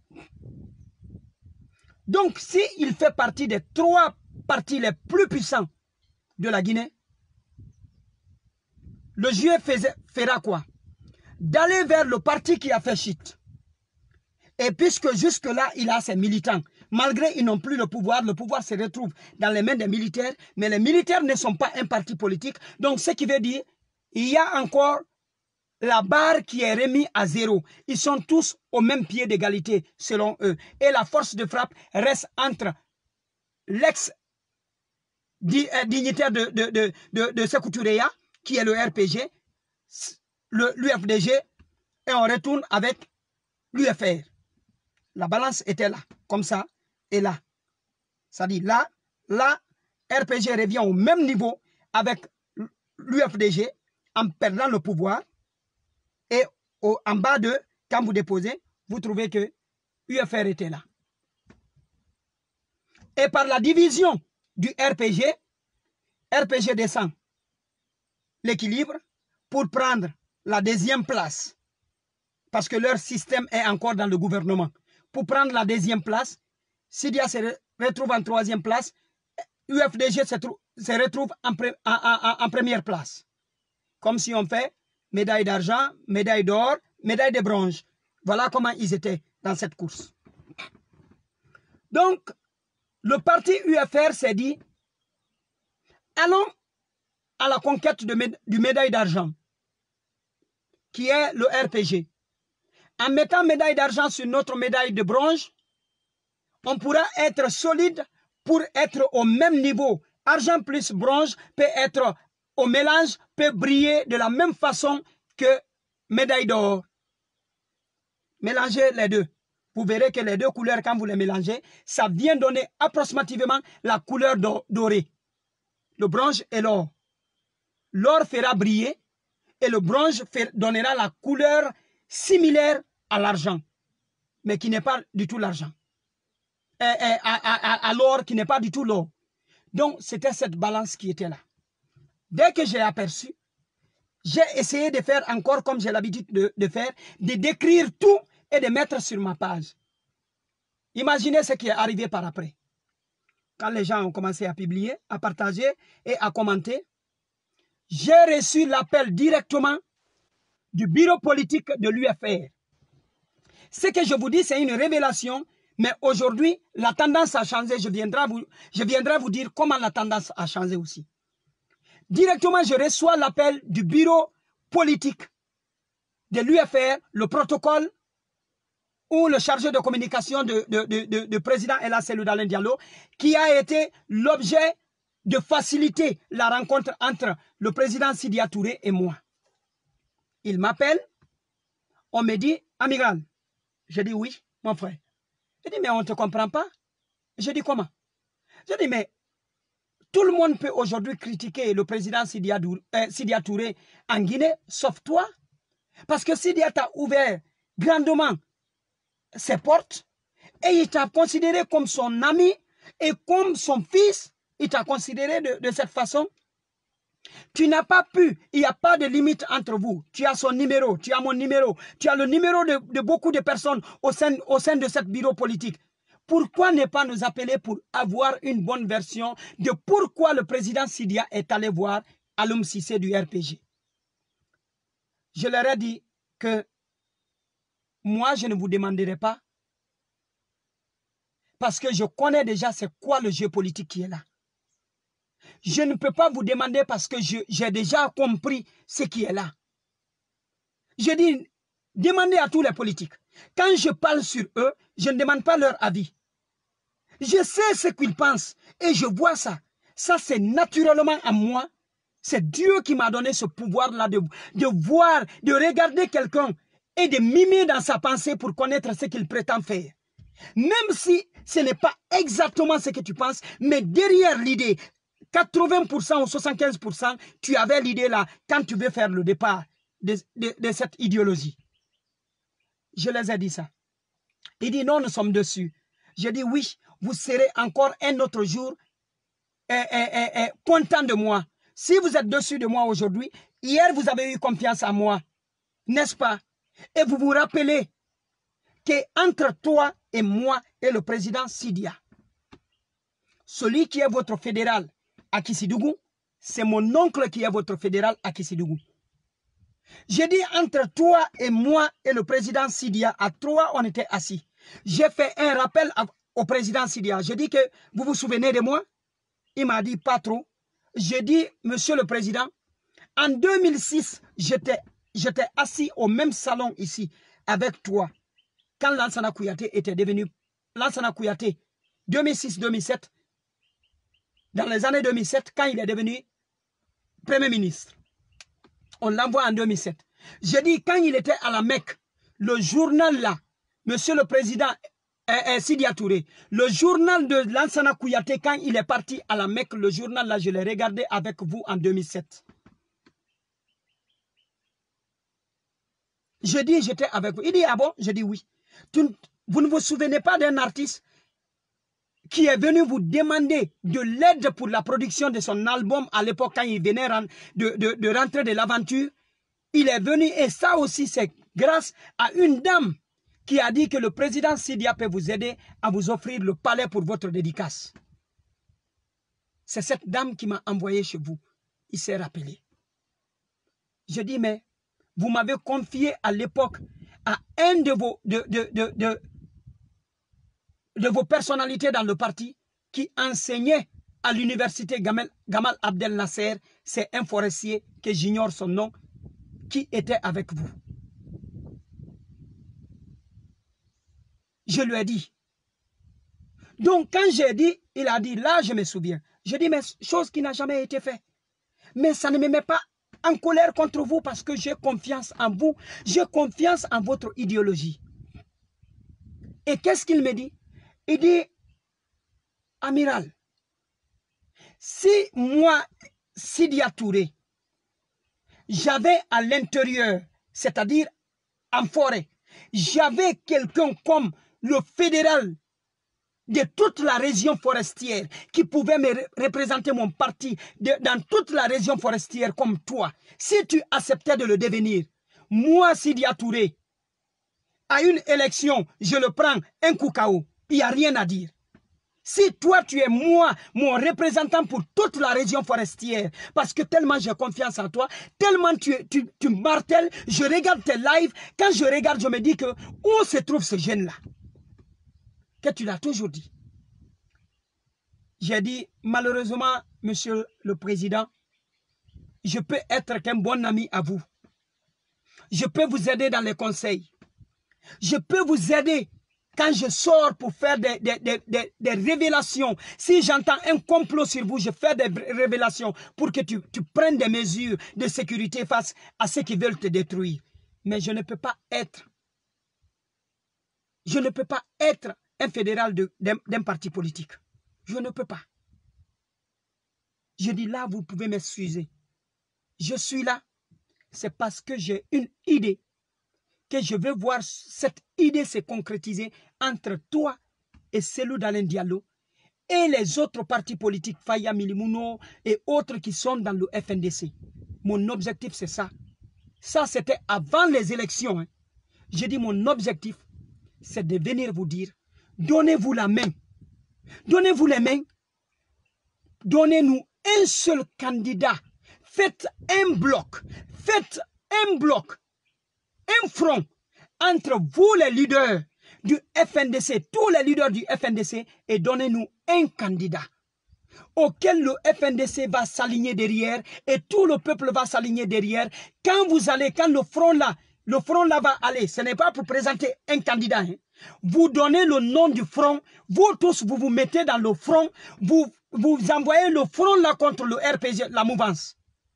Donc, s'il fait partie des trois partis les plus puissants de la Guinée, le juif faisait, fera quoi? D'aller vers le parti qui a fait chute. Et puisque jusque-là, il a ses militants, malgré qu'ils n'ont plus le pouvoir, le pouvoir se retrouve dans les mains des militaires, mais les militaires ne sont pas un parti politique. Donc, ce qui veut dire, il y a encore la barre qui est remise à zéro. Ils sont tous au même pied d'égalité, selon eux. Et la force de frappe reste entre l'ex-dignitaire de, de, de, de, de Sékou Touréya, qui est le R P G, l'U F D G, et on retourne avec l'U F R. La balance était là, comme ça, et là. C'est-à-dire là, là, R P G revient au même niveau avec l'U F D G en perdant le pouvoir. Et au, en bas de, quand vous déposez, vous trouvez que U F R était là. Et par la division du R P G, R P G descend l'équilibre pour prendre la deuxième place. Parce que leur système est encore dans le gouvernement. Pour prendre la deuxième place, Sidya se retrouve en troisième place, U F D G se, se retrouve en, pre, en, en, en première place. Comme si on fait médaille d'argent, médaille d'or, médaille de bronze. Voilà comment ils étaient dans cette course. Donc, le parti U F R s'est dit, allons à la conquête de, du médaille d'argent, qui est le R P G. En mettant médaille d'argent sur notre médaille de bronze, on pourra être solide pour être au même niveau argent plus bronze peut être au mélange, peut briller de la même façon que médaille d'or. Mélangez les deux. Vous verrez que les deux couleurs, quand vous les mélangez, ça vient donner approximativement la couleur dorée. Le bronze et l'or. L'or fera briller et le bronze donnera la couleur similaire à l'argent, mais qui n'est pas du tout l'argent. À, à, à, à l'or qui n'est pas du tout l'or. Donc, c'était cette balance qui était là. Dès que j'ai aperçu, j'ai essayé de faire encore comme j'ai l'habitude de, de faire, de décrire tout et de mettre sur ma page. Imaginez ce qui est arrivé par après. Quand les gens ont commencé à publier, à partager et à commenter, j'ai reçu l'appel directement du bureau politique de l'U F R. Ce que je vous dis, c'est une révélation, mais aujourd'hui, la tendance a changé. Je viendrai, vous, je viendrai vous dire comment la tendance a changé aussi. Directement, je reçois l'appel du bureau politique de l'U F R, le protocole ou le chargé de communication de, de, de, de, de président Ella Selou Dalein Diallo, qui a été l'objet de faciliter la rencontre entre le président Sidya Touré et moi. Il m'appelle, on me dit, amiral. Je dis oui, mon frère. Il dit, mais on ne te comprend pas. Je dis comment? Je dis, mais tout le monde peut aujourd'hui critiquer le président Sidya, euh, Sidya Touré en Guinée, sauf toi. Parce que Sidya t'a ouvert grandement ses portes et il t'a considéré comme son ami et comme son fils. Il t'a considéré de, de cette façon. Tu n'as pas pu, il n'y a pas de limite entre vous. Tu as son numéro, tu as mon numéro, tu as le numéro de, de beaucoup de personnes au sein, au sein de ce bureau politique. Pourquoi ne pas nous appeler pour avoir une bonne version de pourquoi le président Sidya est allé voir Alioune Cissé du R P G? Je leur ai dit que moi, je ne vous demanderai pas parce que je connais déjà c'est quoi le jeu politique qui est là. Je ne peux pas vous demander parce que j'ai déjà compris ce qui est là. Je dis, demandez à tous les politiques. Quand je parle sur eux, je ne demande pas leur avis. Je sais ce qu'ils pensent et je vois ça. Ça, c'est naturellement à moi. C'est Dieu qui m'a donné ce pouvoir-là de, de voir, de regarder quelqu'un et de mimer dans sa pensée pour connaître ce qu'il prétend faire. Même si ce n'est pas exactement ce que tu penses, mais derrière l'idée, quatre-vingts pour cent ou soixante-quinze pour cent, tu avais l'idée là quand tu veux faire le départ de, de, de cette idéologie. Je les ai dit ça. Il dit non, nous sommes dessus. Je dis oui, vous serez encore un autre jour eh, eh, eh, eh, content de moi. Si vous êtes dessus de moi aujourd'hui, hier vous avez eu confiance en moi, n'est-ce pas? Et vous vous rappelez qu'entre toi et moi et le président Sidya, celui qui est votre fédéral à Kissidougou, c'est mon oncle qui est votre fédéral à Kissidougou. J'ai dit entre toi et moi et le président Sidya, à trois on était assis. J'ai fait un rappel au président Sidya. J'ai dit que vous vous souvenez de moi? Il m'a dit pas trop. J'ai dit, monsieur le président, en deux mille six, j'étais assis au même salon ici avec toi. Quand Lansana Kouyaté était devenu, Lansana Kouyaté, deux mille six deux mille sept, dans les années deux mille sept, quand il est devenu Premier ministre, on l'envoie en deux mille sept. J'ai dit, quand il était à la Mecque, le journal là, monsieur le président eh, eh, Sidya Touré, le journal de Lansana Kouyaté, quand il est parti à la Mecque, le journal là, je l'ai regardé avec vous en deux mille sept. Je dis, j'étais avec vous. Il dit, ah bon? Je dis oui. Tu, vous ne vous souvenez pas d'un artiste qui est venu vous demander de l'aide pour la production de son album à l'époque quand il venait de, de, de rentrer de l'aventure? Il est venu et ça aussi c'est grâce à une dame qui a dit que le président Sidya peut vous aider à vous offrir le palais pour votre dédicace. C'est cette dame qui m'a envoyé chez vous. Il s'est rappelé. Je dis mais vous m'avez confié à l'époque à un de vos, de, de, de, de, de vos personnalités dans le parti qui enseignait à l'université Gamal, Gamal Abdel Nasser. C'est un forestier que j'ignore son nom qui était avec vous. Je lui ai dit. Donc quand j'ai dit, il a dit, là je me souviens. Je dis, mais chose qui n'a jamais été faite. Mais ça ne me met pas en colère contre vous parce que j'ai confiance en vous. J'ai confiance en votre idéologie. Et qu'est-ce qu'il me dit? Il dit, amiral, si moi, Sidia Touré, j'avais à l'intérieur, c'est-à-dire en forêt, j'avais quelqu'un comme le fédéral de toute la région forestière qui pouvait me représenter mon parti de, dans toute la région forestière comme toi, si tu acceptais de le devenir, moi, Sidia Touré, à une élection, je le prends un coup K O, il n'y a rien à dire. Si toi, tu es moi, mon représentant pour toute la région forestière, parce que tellement j'ai confiance en toi, tellement tu, tu, tu martèles, je regarde tes lives, quand je regarde, je me dis que où se trouve ce jeune-là? Que tu l'as toujours dit. J'ai dit, malheureusement, monsieur le président, je peux être qu'un bon ami à vous. Je peux vous aider dans les conseils. Je peux vous aider quand je sors pour faire des, des, des, des, des révélations. Si j'entends un complot sur vous, je fais des révélations pour que tu, tu prennes des mesures de sécurité face à ceux qui veulent te détruire. Mais je ne peux pas être, je ne peux pas être un fédéral d'un parti politique. Je ne peux pas. Je dis là, vous pouvez m'excuser. Je suis là, c'est parce que j'ai une idée, que je veux voir cette idée se concrétiser entre toi et Cellou Dalein Diallo et les autres partis politiques, Faya Milimono et autres qui sont dans le F N D C. Mon objectif, c'est ça. Ça, c'était avant les élections. Hein. J'ai dit, mon objectif, c'est de venir vous dire, donnez-vous la main. Donnez-vous les mains. Donnez-nous un seul candidat. Faites un bloc. Faites un bloc. Un front entre vous les leaders du F N D C, tous les leaders du F N D C, et donnez-nous un candidat auquel le F N D C va s'aligner derrière et tout le peuple va s'aligner derrière. Quand vous allez, quand le front là, le front là va aller, ce n'est pas pour présenter un candidat. Hein. Vous donnez le nom du front, vous tous vous vous mettez dans le front, vous, vous envoyez le front là contre le R P G, la mouvance.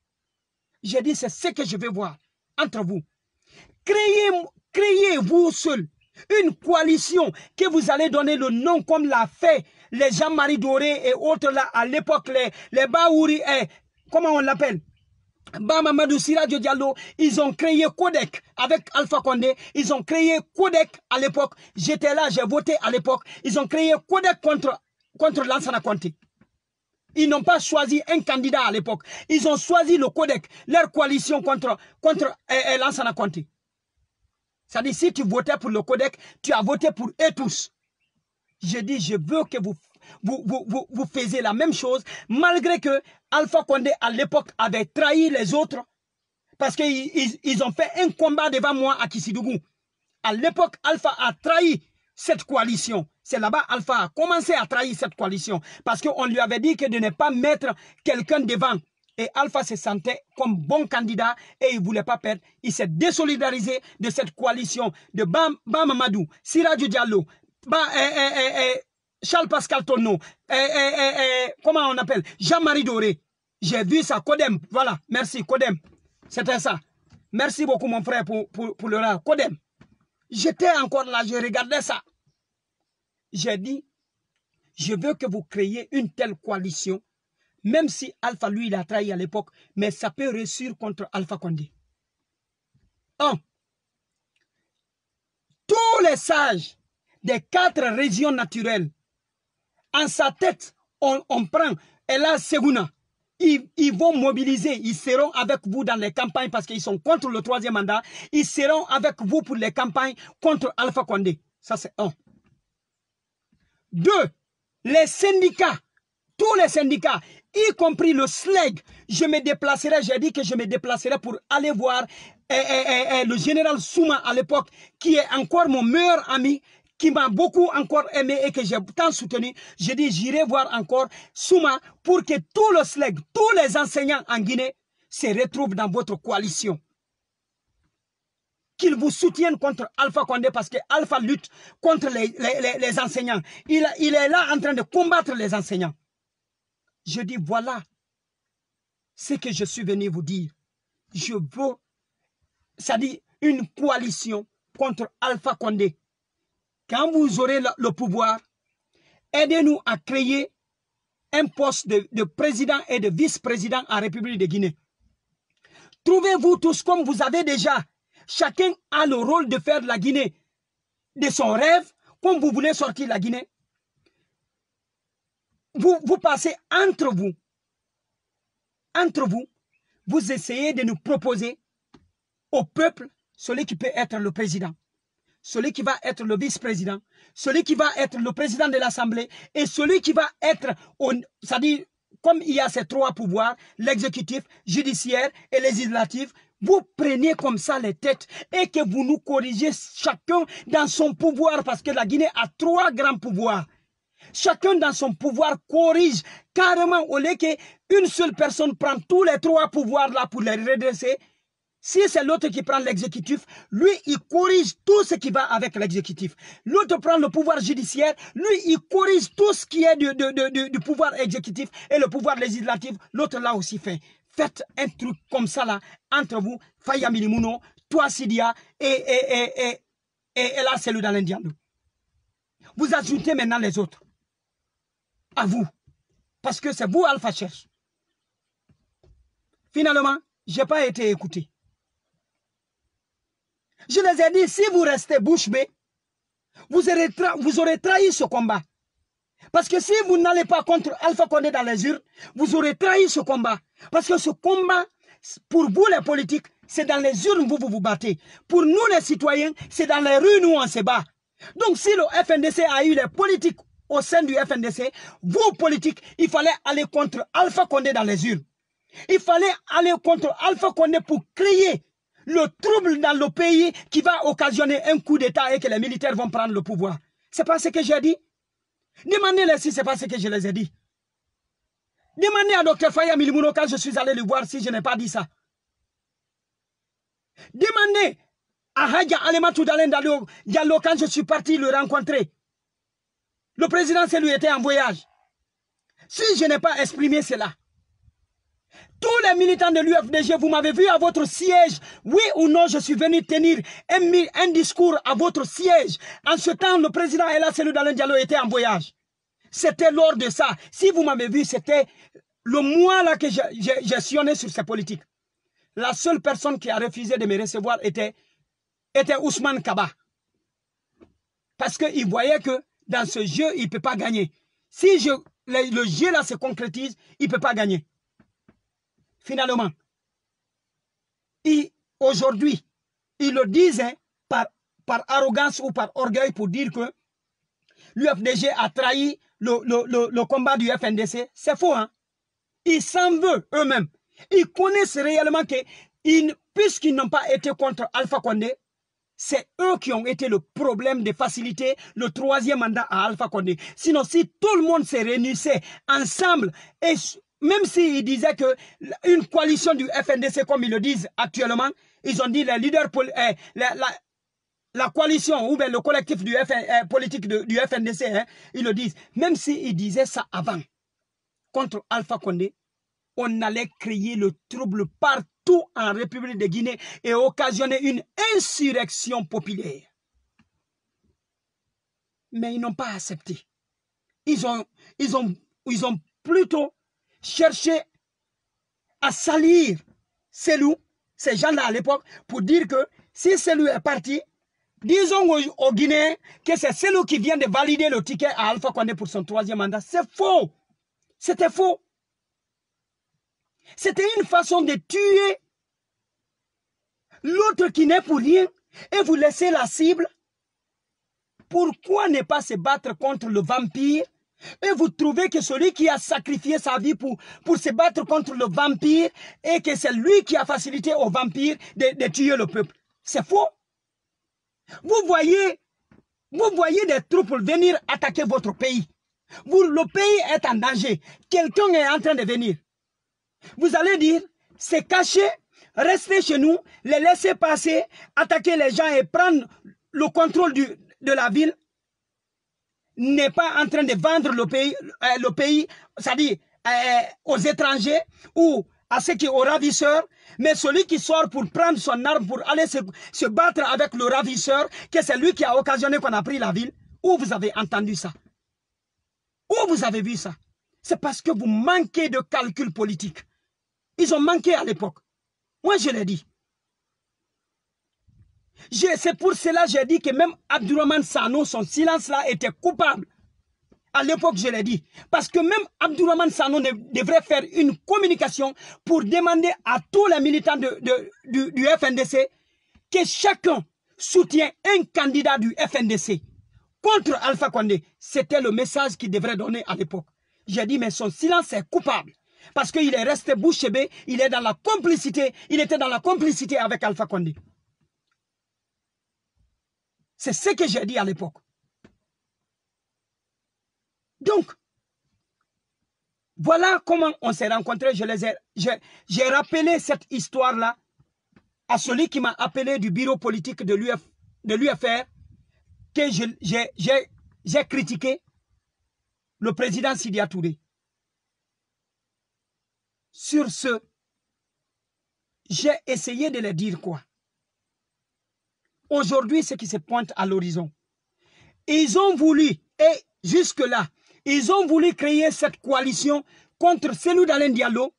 J'ai dit, c'est ce que je veux voir entre vous. Créez, créez vous seul une coalition que vous allez donner le nom comme l'a fait les Jean-Marie Doré et autres là à l'époque, les, les Baouri, et comment on l'appelle, Bamamadou Siradio Diallo, ils ont créé Codec avec Alpha Condé, ils ont créé Codec à l'époque, j'étais là, j'ai voté à l'époque, ils ont créé Codec contre, contre Lansana Conté. Ils n'ont pas choisi un candidat à l'époque, ils ont choisi le Codec, leur coalition contre, contre eh, eh, Lansana Conté. C'est-à-dire, si tu votais pour le Codec, tu as voté pour eux tous. Je dis, je veux que vous, vous, vous, vous, vous faisiez la même chose, malgré que Alpha Condé, à l'époque, avait trahi les autres, parce qu'ils ils, ils ont fait un combat devant moi à Kissidougou. À l'époque, Alpha a trahi cette coalition. C'est là-bas, Alpha a commencé à trahir cette coalition, parce qu'on lui avait dit que de ne pas mettre quelqu'un devant. Et Alpha se sentait comme bon candidat et il ne voulait pas perdre. Il s'est désolidarisé de cette coalition de Bam, Bam Mamadou, Siradio Diallo, Ba, eh, eh, eh, Charles Pascal Tonno, eh, eh, eh, eh, comment on appelle, Jean-Marie Doré. J'ai vu ça, Codem. Voilà, merci, Codem. C'était ça. Merci beaucoup, mon frère, pour, pour, pour le rang. Codem. J'étais encore là, je regardais ça. J'ai dit, je veux que vous créiez une telle coalition. Même si Alpha, lui, il a trahi à l'époque, mais ça peut réussir contre Alpha Condé. Un, tous les sages des quatre régions naturelles, en sa tête, on, on prend Ella Seguna. Ils, ils vont mobiliser, ils seront avec vous dans les campagnes parce qu'ils sont contre le troisième mandat. Ils seront avec vous pour les campagnes contre Alpha Condé. Ça, c'est un. Deux, les syndicats, tous les syndicats, y compris le S L E G, je me déplacerai, j'ai dit que je me déplacerai pour aller voir eh, eh, eh, le général Souma à l'époque, qui est encore mon meilleur ami, qui m'a beaucoup encore aimé et que j'ai tant soutenu. J'ai dit, j'irai voir encore Souma pour que tout le S L E G, tous les enseignants en Guinée se retrouvent dans votre coalition. Qu'ils vous soutiennent contre Alpha Condé parce que Alpha lutte contre les, les, les, les enseignants. Il, il est là en train de combattre les enseignants. Je dis, voilà ce que je suis venu vous dire. Je veux, ça dit, une coalition contre Alpha Condé. Quand vous aurez le, le pouvoir, aidez-nous à créer un poste de, de président et de vice-président en République de Guinée. Trouvez-vous tous comme vous avez déjà. Chacun a le rôle de faire de la Guinée de son rêve, comme vous voulez sortir la Guinée. Vous, vous passez entre vous. Entre vous, vous essayez de nous proposer au peuple celui qui peut être le président, celui qui va être le vice-président, celui qui va être le président de l'Assemblée et celui qui va être, c'est-à-dire, comme il y a ces trois pouvoirs, l'exécutif, judiciaire et législatif, vous prenez comme ça les têtes et que vous nous corrigez chacun dans son pouvoir parce que la Guinée a trois grands pouvoirs. Chacun dans son pouvoir corrige carrément au lieu qu'une seule personne prend tous les trois pouvoirs là pour les redresser. Si c'est l'autre qui prend l'exécutif, lui, il corrige tout ce qui va avec l'exécutif. L'autre prend le pouvoir judiciaire, lui, il corrige tout ce qui est du, du, du, du pouvoir exécutif et le pouvoir législatif. L'autre là aussi fait. Faites un truc comme ça là, entre vous, Faya Milimuno, toi Sidia, et, et, et, et, et, et là, c'est le dans l'Indien. Vous ajoutez maintenant les autres. À vous. Parce que c'est vous, Alpha cherche. Finalement, je n'ai pas été écouté. Je les ai dit, si vous restez bouche bée, vous aurez, vous aurez trahi ce combat. Parce que si vous n'allez pas contre Alpha Condé dans les urnes, vous aurez trahi ce combat. Parce que ce combat, pour vous les politiques, c'est dans les urnes que vous vous battez. Pour nous les citoyens, c'est dans les rues nous on se bat. Donc si le F N D C a eu les politiques au sein du F N D C, vous politiques, il fallait aller contre Alpha Condé dans les urnes. Il fallait aller contre Alpha Condé pour créer le trouble dans le pays qui va occasionner un coup d'État et que les militaires vont prendre le pouvoir. C'est pas ce que j'ai dit. Demandez-les si c'est pas ce que je les ai dit. Demandez à Docteur Faya Milimuno quand je suis allé le voir si je n'ai pas dit ça. Demandez à Hadja Alematou Dalen Diallo quand je suis parti le rencontrer. Le président, c'est lui était en voyage. Si je n'ai pas exprimé cela, tous les militants de l'U F D G, vous m'avez vu à votre siège. Oui ou non, je suis venu tenir un, un discours à votre siège. En ce temps, le président Ella Selou Dalen Diallo était en voyage. C'était lors de ça. Si vous m'avez vu, c'était le mois là que j'ai gestionné sur ces politiques. La seule personne qui a refusé de me recevoir était, était Ousmane Kaba. Parce qu'il voyait que dans ce jeu, il ne peut pas gagner. Si je, le, le jeu là se concrétise, il ne peut pas gagner. Finalement, aujourd'hui, ils le disaient par, par arrogance ou par orgueil pour dire que l'U F D G a trahi le, le, le, le combat du F N D C. C'est faux, hein? Ils s'en veulent eux-mêmes. Ils connaissent réellement que, puisqu'ils n'ont pas été contre Alpha Condé, c'est eux qui ont été le problème de faciliter le troisième mandat à Alpha Condé. Sinon, si tout le monde se réunissait ensemble, et même s'ils disaient qu'une coalition du F N D C, comme ils le disent actuellement, ils ont dit les leaders, eh, la, la, la coalition ou bien le collectif du F N, eh, politique de, du F N D C, hein, ils le disent. Même s'ils disaient ça avant, contre Alpha Condé, on allait créer le trouble partout en République de Guinée et occasionner une insurrection populaire. Mais ils n'ont pas accepté. Ils ont, ils ont, ils ont plutôt cherché à salir Selou, ces gens-là à l'époque, pour dire que si Selou est parti, disons aux, aux Guinéens que c'est Selou qui vient de valider le ticket à Alpha Condé pour son troisième mandat. C'est faux. C'était faux. C'était une façon de tuer l'autre qui n'est pour rien et vous laissez la cible. Pourquoi ne pas se battre contre le vampire et vous trouvez que celui qui a sacrifié sa vie pour, pour se battre contre le vampire et que c'est lui qui a facilité au vampire de, de tuer le peuple? C'est faux. Vous voyez, vous voyez des troupes venir attaquer votre pays. Vous, le pays est en danger. Quelqu'un est en train de venir. Vous allez dire, c'est caché, rester chez nous, les laisser passer, attaquer les gens et prendre le contrôle du, de la ville, n'est pas en train de vendre le pays, euh, le pays, c'est-à-dire euh, aux étrangers ou à ceux qui ont ravisseurs, mais celui qui sort pour prendre son arme pour aller se, se battre avec le ravisseur, que c'est lui qui a occasionné qu'on a pris la ville, où vous avez entendu ça? Où vous avez vu ça? C'est parce que vous manquez de calcul politique. Ils ont manqué à l'époque. Moi, je l'ai dit. C'est pour cela que j'ai dit que même Abdourahmane Sano, son silence-là était coupable. À l'époque, je l'ai dit. Parce que même Abdourahmane Sano devrait faire une communication pour demander à tous les militants de, de, du, du F N D C que chacun soutient un candidat du F N D C contre Alpha Condé. C'était le message qu'il devrait donner à l'époque. J'ai dit, mais son silence est coupable. Parce qu'il est resté bouche bée, il est dans la complicité, il était dans la complicité avec Alpha Condé. C'est ce que j'ai dit à l'époque. Donc, voilà comment on s'est rencontrés. Je les ai, j'ai rappelé cette histoire-là à celui qui m'a appelé du bureau politique de l'U F R, que j'ai critiqué le président Sidya Touré. Sur ce, j'ai essayé de leur dire quoi? Aujourd'hui, ce qui se pointe à l'horizon, ils ont voulu, et jusque-là, ils ont voulu créer cette coalition contre Cellou Dalein Diallo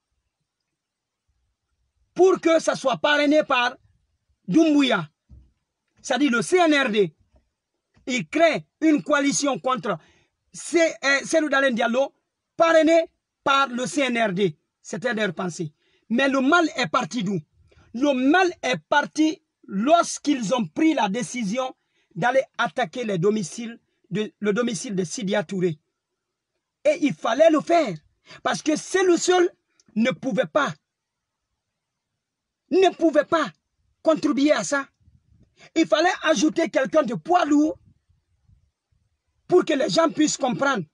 pour que ça soit parrainé par Doumbouya, c'est-à-dire le C N R D. Ils créent une coalition contre Cellou Dalein Diallo parrainé par le C N R D. C'était leur pensée. Mais le mal est parti d'où? Le mal est parti lorsqu'ils ont pris la décision d'aller attaquer les domiciles de, le domicile de Sidya Touré. Et il fallait le faire. Parce que Cellou seul ne pouvait pas, ne pouvait pas contribuer à ça. Il fallait ajouter quelqu'un de poids lourd pour que les gens puissent comprendre.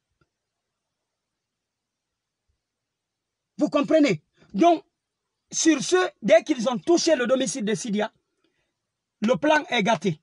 Vous comprenez? Donc, sur ce, dès qu'ils ont touché le domicile de Sidya, le plan est gâté.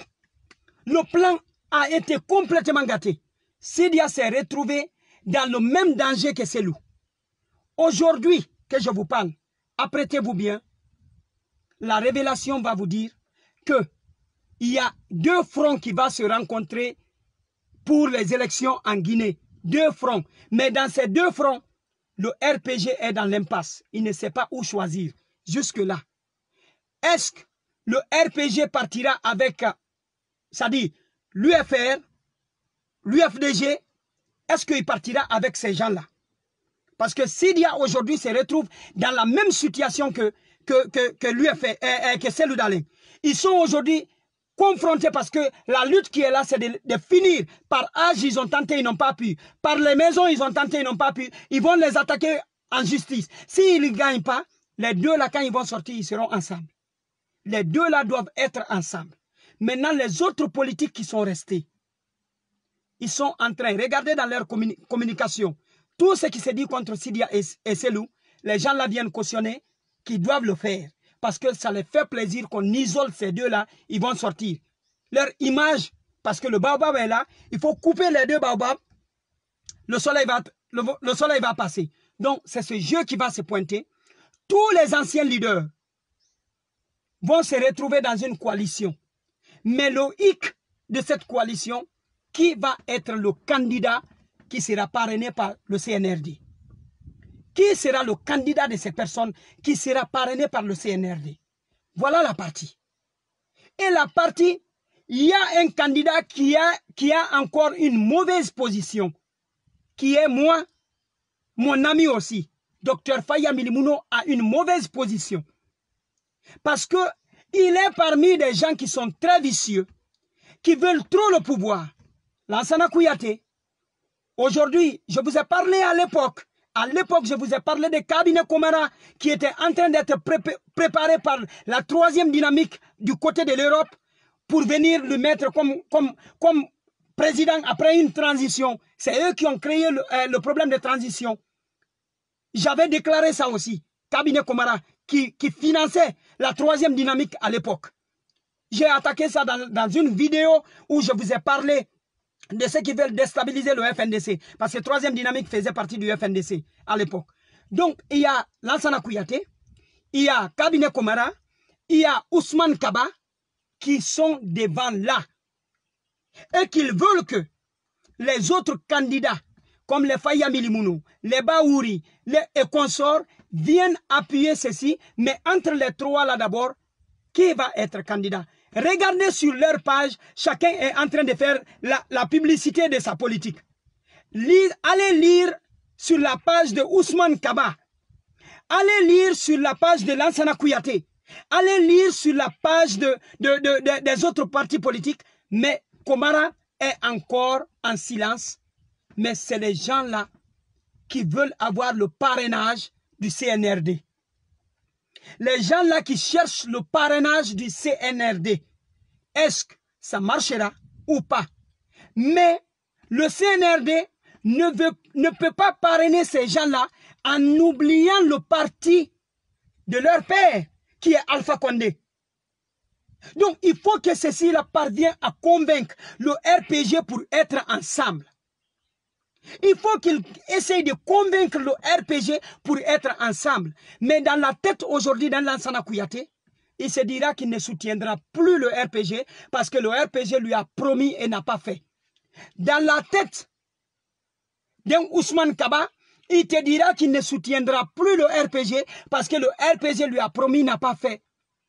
Le plan a été complètement gâté. Sidya s'est retrouvé dans le même danger que Cellou. Aujourd'hui que je vous parle, apprêtez-vous bien, la révélation va vous dire que il y a deux fronts qui vont se rencontrer pour les élections en Guinée. Deux fronts. Mais dans ces deux fronts, le R P G est dans l'impasse. Il ne sait pas où choisir. Jusque-là. Est-ce que le R P G partira avec, c'est-à-dire l'U F R, l'U F D G, est-ce qu'il partira avec ces gens-là? Parce que Sidya aujourd'hui se retrouve dans la même situation que, que, que, que l'U F R, euh, que Cellou Dalein. Ils sont aujourd'hui confrontés parce que la lutte qui est là, c'est de, de finir. Par âge, ils ont tenté, ils n'ont pas pu. Par les maisons, ils ont tenté, ils n'ont pas pu. Ils vont les attaquer en justice. S'ils ne gagnent pas, les deux là, quand ils vont sortir, ils seront ensemble. Les deux là doivent être ensemble. Maintenant, les autres politiques qui sont restés, ils sont en train, regardez dans leur communi communication, tout ce qui se dit contre Sidya et, et Cellou, les gens là viennent cautionner qu'ils doivent le faire. Parce que ça les fait plaisir qu'on isole ces deux-là, ils vont sortir. Leur image, parce que le baobab est là, il faut couper les deux baobabs, le soleil va, le, le soleil va passer. Donc, c'est ce jeu qui va se pointer. Tous les anciens leaders vont se retrouver dans une coalition. Mais le hic de cette coalition, qui va être le candidat qui sera parrainé par le C N R D? Qui sera le candidat de ces personnes qui sera parrainé par le C N R D? Voilà la partie. Et la partie, il y a un candidat qui a, qui a encore une mauvaise position, qui est moi, mon ami aussi. Docteur Faya Milimouno a une mauvaise position. Parce que il est parmi des gens qui sont très vicieux, qui veulent trop le pouvoir. Lansana Kouyaté, aujourd'hui, je vous ai parlé à l'époque, à l'époque, je vous ai parlé des cabinets Komara qui étaient en train d'être pré préparés par la troisième dynamique du côté de l'Europe pour venir le mettre comme, comme, comme président après une transition. C'est eux qui ont créé le, euh, le problème de transition. J'avais déclaré ça aussi. Cabinet Komara qui, qui finançait la troisième dynamique à l'époque. J'ai attaqué ça dans, dans une vidéo où je vous ai parlé de ceux qui veulent déstabiliser le F N D C. Parce que troisième dynamique faisait partie du F N D C à l'époque. Donc, il y a Lansana Kouyaté, il y a Kabinet Komara, il y a Ousmane Kaba qui sont devant là. Et qu'ils veulent que les autres candidats, comme les Faya Milimounou, les Baouri, les et consorts, viennent appuyer ceci, mais entre les trois là d'abord, qui va être candidat? Regardez sur leur page, chacun est en train de faire la, la publicité de sa politique. Lire, allez lire sur la page de Ousmane Kaba. Allez lire sur la page de Lansana Kouyaté. Allez lire sur la page de, de, de, de, des autres partis politiques. Mais Komara est encore en silence. Mais c'est les gens-là qui veulent avoir le parrainage du C N R D. Les gens-là qui cherchent le parrainage du C N R D. Est-ce que ça marchera ou pas? Mais le C N R D ne, veut, ne peut pas parrainer ces gens-là en oubliant le parti de leur père, qui est Alpha Condé. Donc, il faut que ceci-là parvienne à convaincre le R P G pour être ensemble. Il faut qu'il essaye de convaincre le R P G pour être ensemble. Mais dans la tête aujourd'hui, dans Lansana Kouyaté, il se dira qu'il ne soutiendra plus le R P G parce que le R P G lui a promis et n'a pas fait. Dans la tête d'un Ousmane Kaba, il te dira qu'il ne soutiendra plus le R P G parce que le R P G lui a promis et n'a pas fait.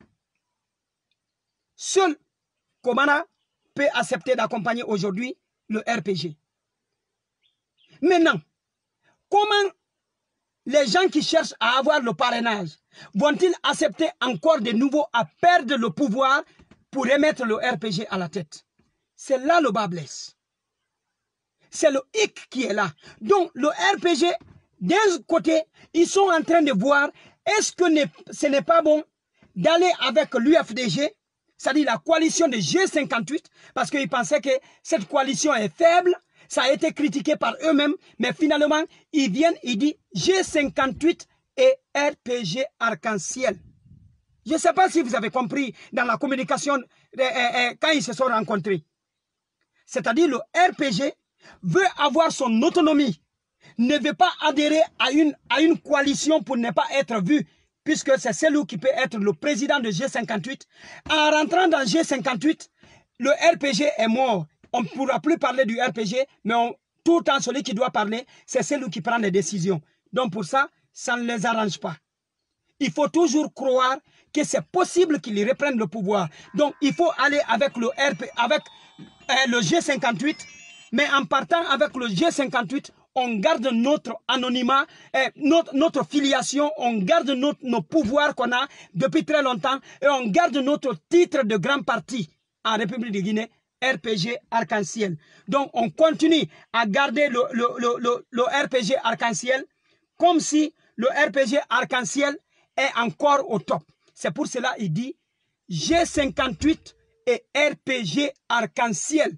Seul Komara peut accepter d'accompagner aujourd'hui le R P G. Maintenant, comment les gens qui cherchent à avoir le parrainage vont-ils accepter encore de nouveau à perdre le pouvoir pour remettre le R P G à la tête? C'est là le bas blesse. C'est le hic qui est là. Donc le R P G, d'un côté, ils sont en train de voir est-ce que ce n'est pas bon d'aller avec l'U F D G, c'est-à-dire la coalition de G cinquante-huit, parce qu'ils pensaient que cette coalition est faible. Ça a été critiqué par eux-mêmes, mais finalement, ils viennent, ils disent G cinquante-huit et R P G Arc-en-Ciel. Je ne sais pas si vous avez compris dans la communication euh, euh, quand ils se sont rencontrés. C'est-à-dire le R P G veut avoir son autonomie, ne veut pas adhérer à une, à une coalition pour ne pas être vu, puisque c'est celui qui peut être le président de G cinquante-huit. En rentrant dans G cinquante-huit, le R P G est mort. On ne pourra plus parler du R P G, mais on, tout le temps, celui qui doit parler, c'est celui qui prend les décisions. Donc pour ça, ça ne les arrange pas. Il faut toujours croire que c'est possible qu'ils reprennent le pouvoir. Donc il faut aller avec le R P, avec euh, le G cinquante-huit, mais en partant avec le G cinquante-huit, on garde notre anonymat, euh, notre, notre filiation, on garde notre, nos pouvoirs qu'on a depuis très longtemps et on garde notre titre de grand parti en République de Guinée. R P G Arc-en-Ciel. Donc, on continue à garder le, le, le, le, le R P G Arc-en-Ciel comme si le R P G Arc-en-Ciel est encore au top. C'est pour cela qu'il dit G cinquante-huit et R P G Arc-en-Ciel.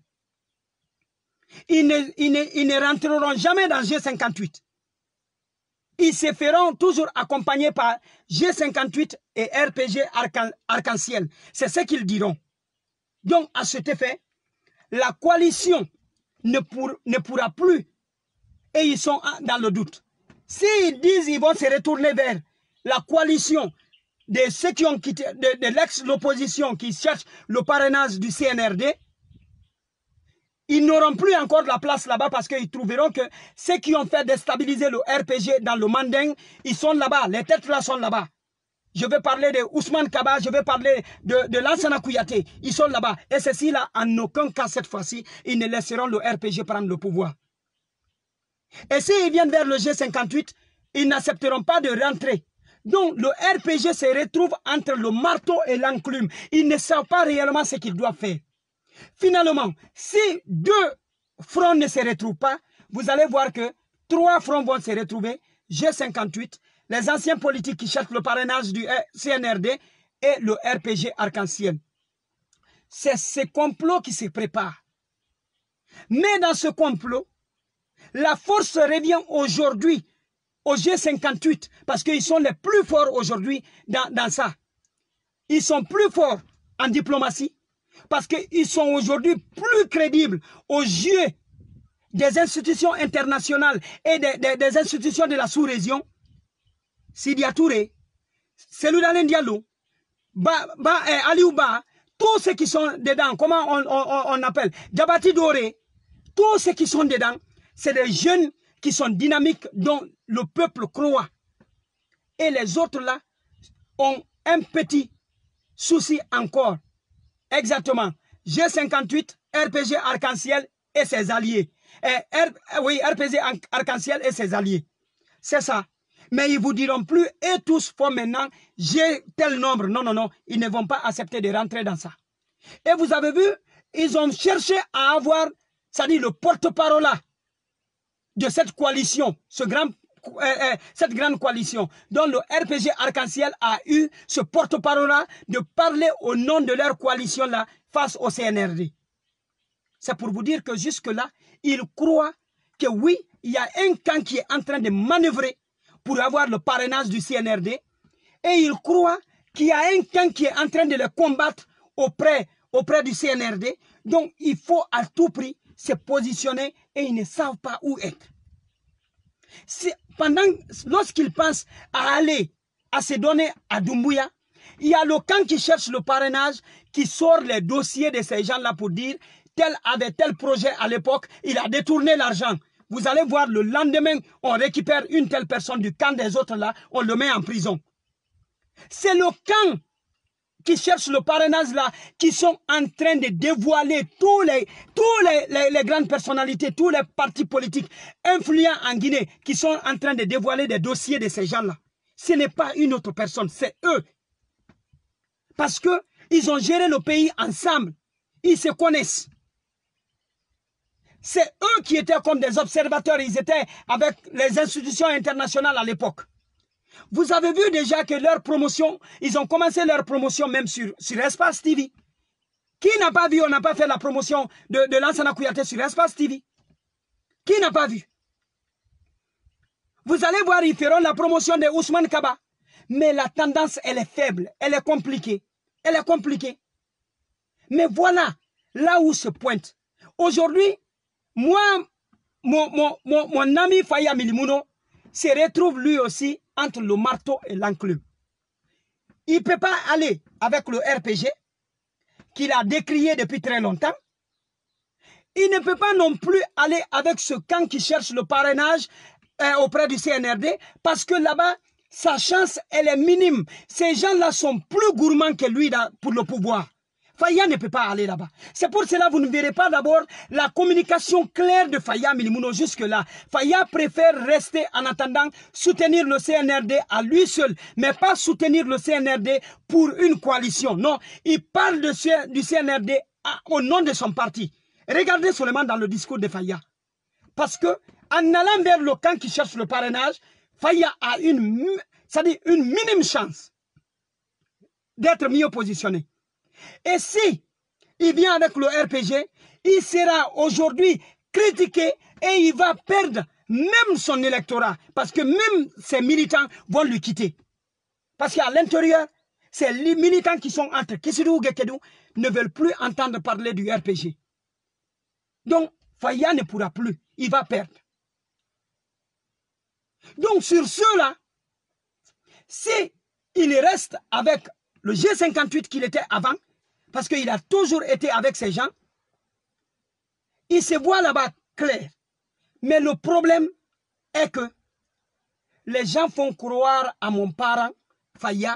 Ils ne, ils, ne, ils ne rentreront jamais dans G cinquante-huit. Ils se feront toujours accompagnés par G cinquante-huit et R P G Arc-en-Ciel. C'est ce qu'ils diront. Donc, à cet effet, la coalition ne, pour, ne pourra plus, et ils sont dans le doute. S'ils disent qu'ils vont se retourner vers la coalition de ceux qui ont quitté, de, de l'ex-l'opposition qui cherchent le parrainage du C N R D, ils n'auront plus encore de la place là-bas parce qu'ils trouveront que ceux qui ont fait déstabiliser le R P G dans le Manding, ils sont là-bas, les têtes là sont là-bas. Je vais parler de Ousmane Kaba, je vais parler de, de Lansana Kouyaté. Ils sont là-bas. Et ceci-là, en aucun cas cette fois-ci, ils ne laisseront le R P G prendre le pouvoir. Et s'ils viennent vers le G cinquante-huit, ils n'accepteront pas de rentrer. Donc le R P G se retrouve entre le marteau et l'enclume. Ils ne savent pas réellement ce qu'ils doivent faire. Finalement, si deux fronts ne se retrouvent pas, vous allez voir que trois fronts vont se retrouver. G cinquante-huit, les anciens politiques qui cherchent le parrainage du C N R D et le R P G Arc-en-Ciel. C'est ce complot qui se prépare. Mais dans ce complot, la force revient aujourd'hui au G cinquante-huit parce qu'ils sont les plus forts aujourd'hui dans, dans ça. Ils sont plus forts en diplomatie, Parce qu'ils sont aujourd'hui plus crédibles aux yeux des institutions internationales et des, des, des institutions de la sous-région. Sidia Touré, Cellou Dalein Diallo, ba, ba, eh, Aliou Ba, tous ceux qui sont dedans, comment on, on, on appelle, Diabati Doré, tous ceux qui sont dedans, c'est des jeunes qui sont dynamiques dont le peuple croit. Et les autres là ont un petit souci encore. Exactement. G cinquante-huit, R P G Arc-en-Ciel et ses alliés. Et R, oui, R P G Arc-en-Ciel et ses alliés. C'est ça. Mais ils vous diront plus, et tous font maintenant, j'ai tel nombre. Non, non, non. Ils ne vont pas accepter de rentrer dans ça. Et vous avez vu, ils ont cherché à avoir, c'est-à-dire le porte-parole de cette coalition, ce grand, euh, euh, cette grande coalition, dont le R P G Arc-en-Ciel a eu ce porte-parole de parler au nom de leur coalition-là face au C N R D. C'est pour vous dire que jusque-là, ils croient que oui, il y a un camp qui est en train de manœuvrer pour avoir le parrainage du C N R D, et ils croient qu'il y a un camp qui est en train de les combattre auprès, auprès du C N R D. Donc, il faut à tout prix se positionner et ils ne savent pas où être. Pendant, lorsqu'ils pensent à aller, à se donner à Doumbouya, il y a le camp qui cherche le parrainage, qui sort les dossiers de ces gens-là pour dire tel avait tel projet à l'époque, il a détourné l'argent. Vous allez voir, le lendemain, on récupère une telle personne du camp des autres là, on le met en prison. C'est le camp qui cherche le parrainage là, qui sont en train de dévoiler tous les, tous les, les, les grandes personnalités, tous les partis politiques influents en Guinée, qui sont en train de dévoiler des dossiers de ces gens-là. Ce n'est pas une autre personne, c'est eux. Parce que ils ont géré le pays ensemble. Ils se connaissent. C'est eux qui étaient comme des observateurs. Ils étaient avec les institutions internationales à l'époque. Vous avez vu déjà que leur promotion, ils ont commencé leur promotion même sur, sur Espace T V. Qui n'a pas vu, on n'a pas fait la promotion de, de Lansana Kouyaté sur Espace T V? Qui n'a pas vu? Vous allez voir, ils feront la promotion de Ousmane Kaba. Mais la tendance, elle est faible, elle est compliquée. Elle est compliquée. Mais voilà, là où se pointe. Aujourd'hui, moi, mon, mon, mon, mon ami Faya Milimouno se retrouve lui aussi entre le marteau et l'enclume. Il ne peut pas aller avec le R P G, qu'il a décrié depuis très longtemps. Il ne peut pas non plus aller avec ce camp qui cherche le parrainage euh, auprès du C N R D, parce que là-bas, sa chance, elle est minime. Ces gens-là sont plus gourmands que lui là, pour le pouvoir. Faya ne peut pas aller là-bas. C'est pour cela que vous ne verrez pas d'abord la communication claire de Faya Milimouno jusque-là. Faya préfère rester en attendant soutenir le C N R D à lui seul, mais pas soutenir le C N R D pour une coalition. Non, il parle de ce, du C N R D à, au nom de son parti. Regardez seulement dans le discours de Faya. Parce que en allant vers le camp qui cherche le parrainage, Faya a une, c'est-à-dire une minime chance d'être mieux positionné. Et si il vient avec le R P G, il sera aujourd'hui critiqué et il va perdre même son électorat. Parce que même ses militants vont lui quitter. Parce qu'à l'intérieur, ces militants qui sont entre Kissidou et Gekedou ne veulent plus entendre parler du R P G. Donc, Faya ne pourra plus. Il va perdre. Donc, sur ceux-là, si il reste avec le G cinquante-huit qu'il était avant, parce qu'il a toujours été avec ces gens, il se voit là-bas clair. Mais le problème est que les gens font croire à mon parent, Faya,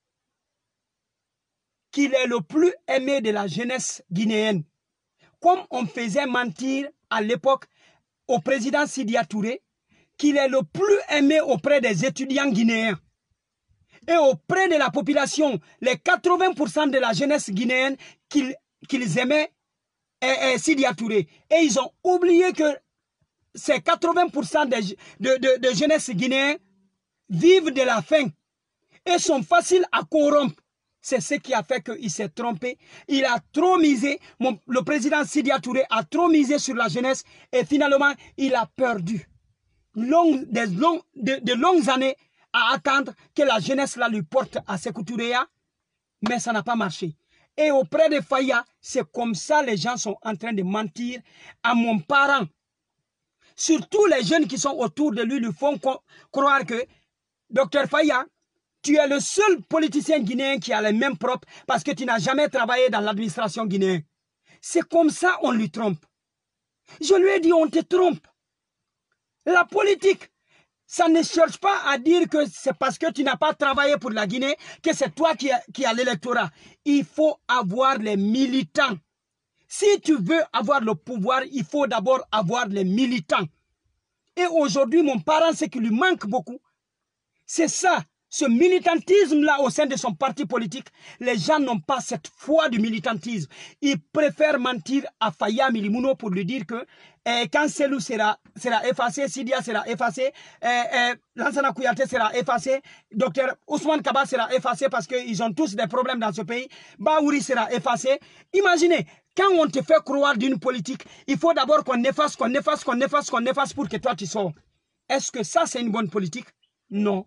qu'il est le plus aimé de la jeunesse guinéenne. Comme on faisait mentir à l'époque au président Sidia Touré, qu'il est le plus aimé auprès des étudiants guinéens. Et auprès de la population, les quatre-vingts pour cent de la jeunesse guinéenne qu'ils qu'ils aimaient et, et Sidia Touré. Et ils ont oublié que ces quatre-vingts pour cent de, de, de, de jeunesse guinéenne vivent de la faim et sont faciles à corrompre. C'est ce qui a fait qu'il s'est trompé. Il a trop misé, mon, le président Sidia Touré a trop misé sur la jeunesse et finalement, il a perdu long, des long, de, de longues années à attendre que la jeunesse là lui porte à Sékou Touréa, mais ça n'a pas marché. et auprès de Faya. C'est comme ça les gens sont en train de mentir à mon parent. Surtout les jeunes qui sont autour de lui lui font croire que docteur Faya, tu es le seul politicien guinéen qui a les mêmes propres parce que tu n'as jamais travaillé dans l'administration guinéenne. C'est comme ça on lui trompe. Je lui ai dit, on te trompe. La politique, ça ne cherche pas à dire que c'est parce que tu n'as pas travaillé pour la Guinée que c'est toi qui as, qui as l'électorat. Il faut avoir les militants. Si tu veux avoir le pouvoir, il faut d'abord avoir les militants. Et aujourd'hui, mon parent, ce qui lui manque beaucoup, c'est ça. Ce militantisme-là au sein de son parti politique, les gens n'ont pas cette foi du militantisme. Ils préfèrent mentir à Faya Milimono pour lui dire que eh, quand Selou sera, sera effacé, Sidia sera effacé, eh, eh, Lansana Kouyaté sera effacé, docteur Ousmane Kaba sera effacé parce qu'ils ont tous des problèmes dans ce pays, Baouri sera effacé. Imaginez, quand on te fait croire d'une politique, il faut d'abord qu'on efface, qu'on efface, qu'on efface, qu'on efface pour que toi tu sors. Est-ce que ça c'est une bonne politique? Non.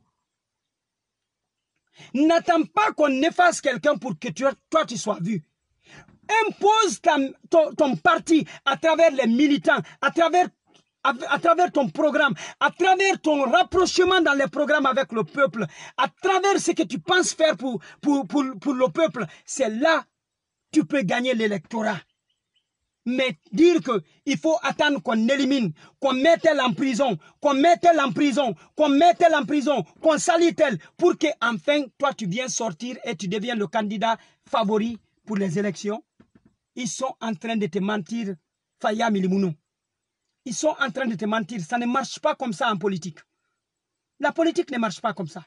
N'attends pas qu'on efface quelqu'un pour que tu, toi tu sois vu. Impose ta, ton, ton parti à travers les militants, à travers, à, à travers ton programme, à travers ton rapprochement dans les programmes avec le peuple, à travers ce que tu penses faire pour, pour, pour, pour le peuple. C'est là que tu peux gagner l'électorat. Mais dire qu'il faut attendre qu'on élimine, qu'on mette elle en prison, qu'on mette elle en prison, qu'on mette elle en prison, qu'on salit elle, pour que enfin toi tu viens sortir et tu deviens le candidat favori pour les élections. Ils sont en train de te mentir, Faya Milimono. Ils sont en train de te mentir. Ça ne marche pas comme ça en politique. La politique ne marche pas comme ça.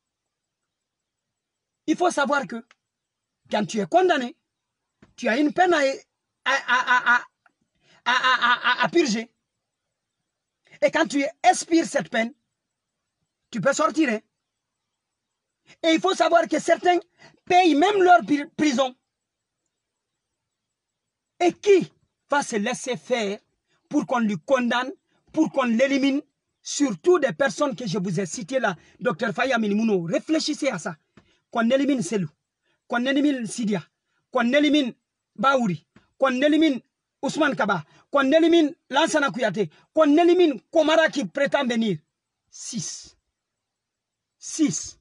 Il faut savoir que quand tu es condamné, tu as une peine à... À, à, à, à, à, à, à purger. Et quand tu expires cette peine, tu peux sortir. Hein? Et il faut savoir que certains payent même leur prison. Et qui va se laisser faire pour qu'on lui condamne, pour qu'on l'élimine? Surtout des personnes que je vous ai citées là, docteur Faya Milimono. Réfléchissez à ça. Qu'on élimine Selou, qu'on élimine Sidia, qu'on élimine Baouri, qu'on élimine Ousmane Kaba, qu'on élimine Lansana Kouyaté, qu'on élimine Komara qui prétend venir. Six. Six.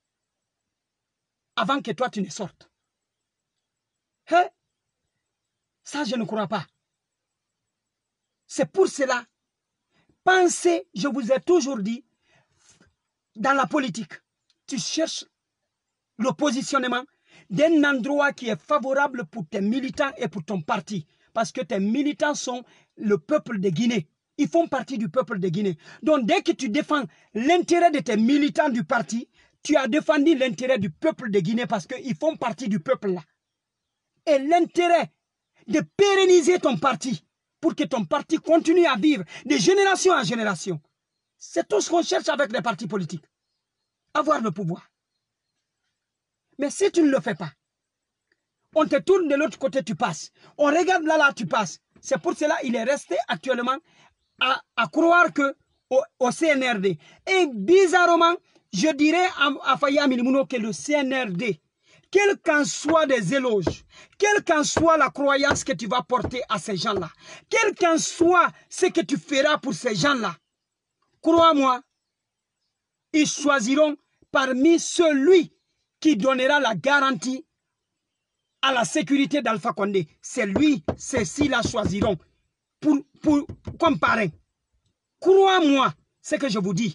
Avant que toi tu ne sortes. Hein? Ça, je ne crois pas. C'est pour cela. Pensez, je vous ai toujours dit, dans la politique, tu cherches le positionnement d'un endroit qui est favorable pour tes militants et pour ton parti. Parce que tes militants sont le peuple de Guinée. Ils font partie du peuple de Guinée. Donc dès que tu défends l'intérêt de tes militants du parti, tu as défendu l'intérêt du peuple de Guinée parce qu'ils font partie du peuple là. Et l'intérêt de pérenniser ton parti pour que ton parti continue à vivre de génération en génération. C'est tout ce qu'on cherche avec les partis politiques. Avoir le pouvoir. Mais si tu ne le fais pas, on te tourne de l'autre côté, tu passes. On regarde là, là, tu passes. C'est pour cela qu'il est resté actuellement à, à croire que au, au C N R D. Et bizarrement, je dirais à, à Faya Milimono que le C N R D, quel qu'en soit des éloges, quelle qu'en soit la croyance que tu vas porter à ces gens-là, quel qu'en soit ce que tu feras pour ces gens-là, crois-moi, ils choisiront parmi celui qui donnera la garantie à la sécurité d'Alpha Condé. C'est lui, ceux-ci-là choisiront pour, pour, comme parrain. Crois-moi ce que je vous dis.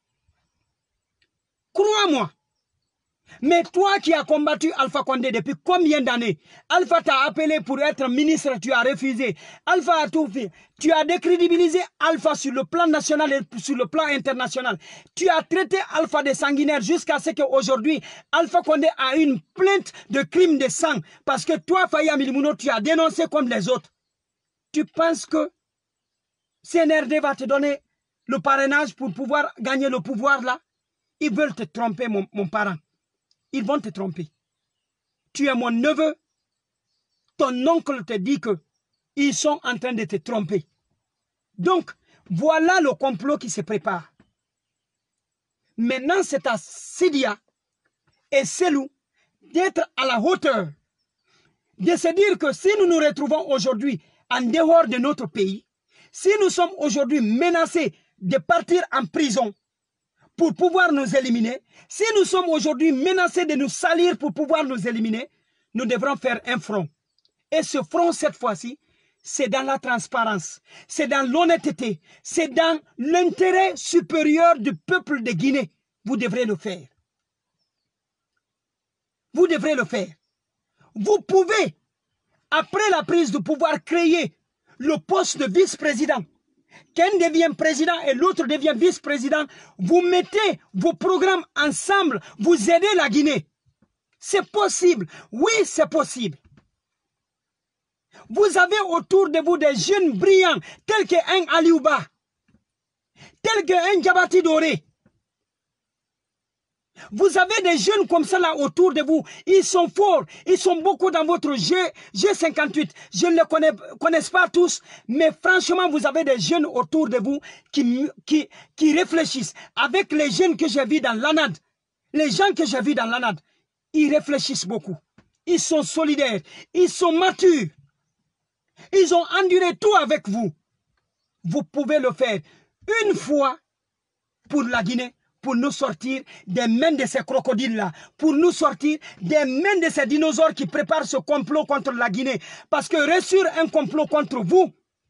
Crois-moi. Mais toi qui as combattu Alpha Condé depuis combien d'années? Alpha t'a appelé pour être ministre, tu as refusé. Alpha a tout fait. Tu as décrédibilisé Alpha sur le plan national et sur le plan international. Tu as traité Alpha de sanguinaire jusqu'à ce qu'aujourd'hui, Alpha Condé a une plainte de crime de sang. Parce que toi, Faya Milimono, tu as dénoncé comme les autres. Tu penses que C N R D va te donner le parrainage pour pouvoir gagner le pouvoir là? Ils veulent te tromper, mon, mon parent. Ils vont te tromper. Tu es mon neveu. Ton oncle te dit que ils sont en train de te tromper. Donc, voilà le complot qui se prépare. Maintenant, c'est à Sidia et Selou d'être à la hauteur de se dire que si nous nous retrouvons aujourd'hui en dehors de notre pays, si nous sommes aujourd'hui menacés de partir en prison pour pouvoir nous éliminer, si nous sommes aujourd'hui menacés de nous salir pour pouvoir nous éliminer, nous devrons faire un front. Et ce front, cette fois-ci, c'est dans la transparence, c'est dans l'honnêteté, c'est dans l'intérêt supérieur du peuple de Guinée. Vous devrez le faire. Vous devrez le faire. Vous pouvez, après la prise de pouvoir, créer le poste de vice-président. Qu'un devient président et l'autre devient vice-président. Vous mettez vos programmes ensemble, vous aidez la Guinée. C'est possible. Oui, c'est possible. Vous avez autour de vous des jeunes brillants, tels qu'un Aliouba, tels qu'un Diabati Doré. Vous avez des jeunes comme ça là autour de vous. Ils sont forts. Ils sont beaucoup dans votre G, G cinquante-huit. Je ne les connais, connais pas tous. Mais franchement, vous avez des jeunes autour de vous qui, qui, qui réfléchissent. Avec les jeunes que j'ai vus dans l'A N A D, les gens que j'ai vus dans l'A N A D, ils réfléchissent beaucoup. Ils sont solidaires. Ils sont matures. Ils ont enduré tout avec vous. Vous pouvez le faire une fois pour la Guinée, pour nous sortir des mains de ces crocodiles-là, pour nous sortir des mains de ces dinosaures qui préparent ce complot contre la Guinée. Parce que réussir un complot contre vous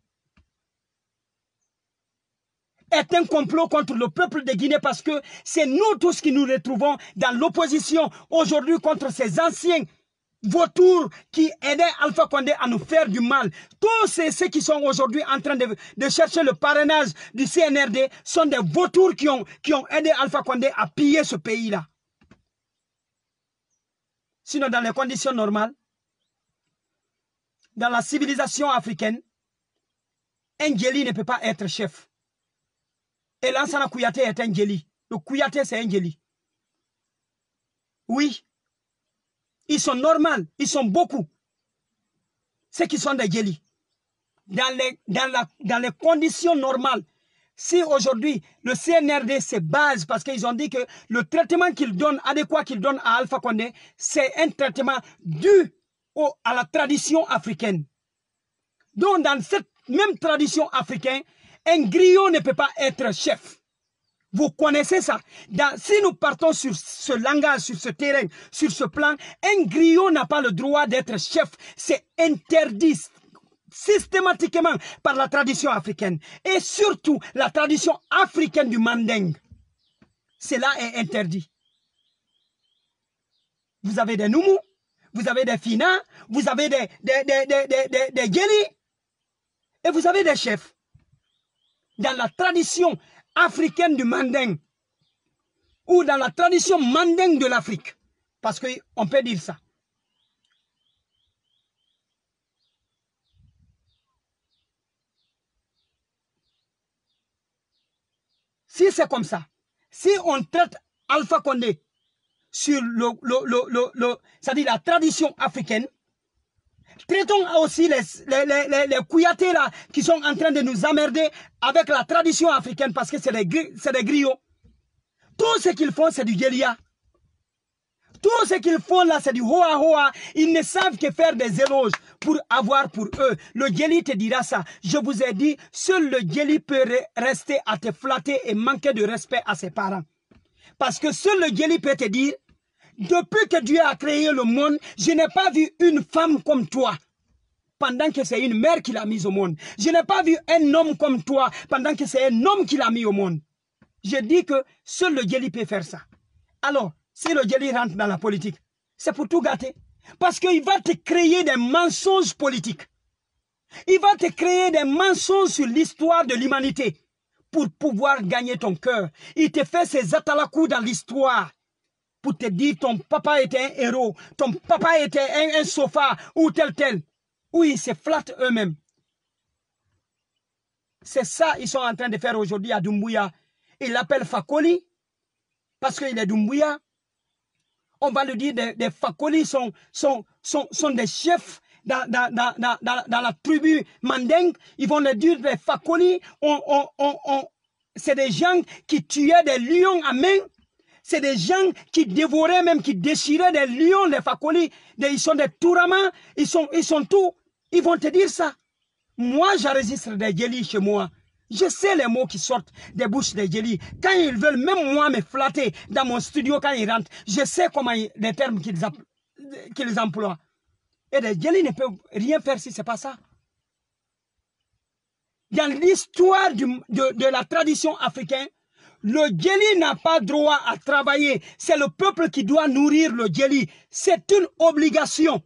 est un complot contre le peuple de Guinée, parce que c'est nous tous qui nous retrouvons dans l'opposition aujourd'hui contre ces anciens vautours qui aidaient Alpha Condé à nous faire du mal. Tous ces, ceux qui sont aujourd'hui en train de, de chercher le parrainage du C N R D sont des vautours qui ont, qui ont aidé Alpha Condé à piller ce pays-là. Sinon, dans les conditions normales, dans la civilisation africaine, un Djeli ne peut pas être chef. Et Lansana Kouyaté est un Djeli. Le Kouyaté, c'est un Djeli. Oui. Ils sont normaux, ils sont beaucoup. Ceux qui sont des Djeli. Dans les, dans, la, dans les conditions normales, si aujourd'hui le C N R D se base, parce qu'ils ont dit que le traitement qu'ils donnent, adéquat qu'ils donnent à Alpha Condé, c'est un traitement dû au, à la tradition africaine. Donc dans cette même tradition africaine, un griot ne peut pas être chef. Vous connaissez ça. Dans, si nous partons sur ce langage, sur ce terrain, sur ce plan, un griot n'a pas le droit d'être chef. C'est interdit systématiquement par la tradition africaine. Et surtout, la tradition africaine du Manding. Cela est interdit. Vous avez des Noumou, vous avez des Fina, vous avez des, des, des, des, des, des, des Djeli, et vous avez des chefs. Dans la tradition africaine du Manding, ou dans la tradition Manding de l'Afrique, parce qu'on peut dire ça. Si c'est comme ça, si on traite Alpha Condé sur le, le, le, le, le, c'est-à-dire la tradition africaine, traitons aussi les, les, les, les, les Kouyatés là qui sont en train de nous emmerder avec la tradition africaine, parce que c'est des, des griots. Tout ce qu'ils font, c'est du Djelia. Tout ce qu'ils font là, c'est du hoa hoa. Ils ne savent que faire des éloges pour avoir pour eux. Le Djeli te dira ça. Je vous ai dit, seul le Djeli peut rester à te flatter et manquer de respect à ses parents. Parce que seul le Djeli peut te dire, depuis que Dieu a créé le monde, je n'ai pas vu une femme comme toi, pendant que c'est une mère qui l'a mise au monde. Je n'ai pas vu un homme comme toi, pendant que c'est un homme qui l'a mis au monde. Je dis que seul le Djeli peut faire ça. Alors, si le Djeli rentre dans la politique, c'est pour tout gâter. Parce qu'il va te créer des mensonges politiques. Il va te créer des mensonges sur l'histoire de l'humanité pour pouvoir gagner ton cœur. Il te fait ses atalakou dans l'histoire pour te dire ton papa était un héros, ton papa était un, un sofa ou tel tel. Oui, ils se flattent eux-mêmes. C'est ça qu'ils sont en train de faire aujourd'hui à Doumbouya. Ils l'appellent Fakoli parce qu'il est Doumbouya. On va lui dire des, des Fakoli sont, sont, sont, sont des chefs dans, dans, dans, dans, dans, dans la tribu Manding. Ils vont le dire des Fakoli. On, on, on, on, c'est des gens qui tuaient des lions à main. C'est des gens qui dévoraient même, qui déchiraient des lions, des fakolis, des, ils sont des touramas, ils sont, ils sont tout. Ils vont te dire ça. Moi, j'enregistre des djeli chez moi. Je sais les mots qui sortent des bouches des djeli. Quand ils veulent, même moi, me flatter dans mon studio quand ils rentrent, je sais comment ils, les termes qu'ils qu'ils emploient. Et les djeli ne peuvent rien faire si ce n'est pas ça. Dans l'histoire de, de la tradition africaine, le djeli n'a pas droit à travailler. C'est le peuple qui doit nourrir le djeli. C'est une obligation.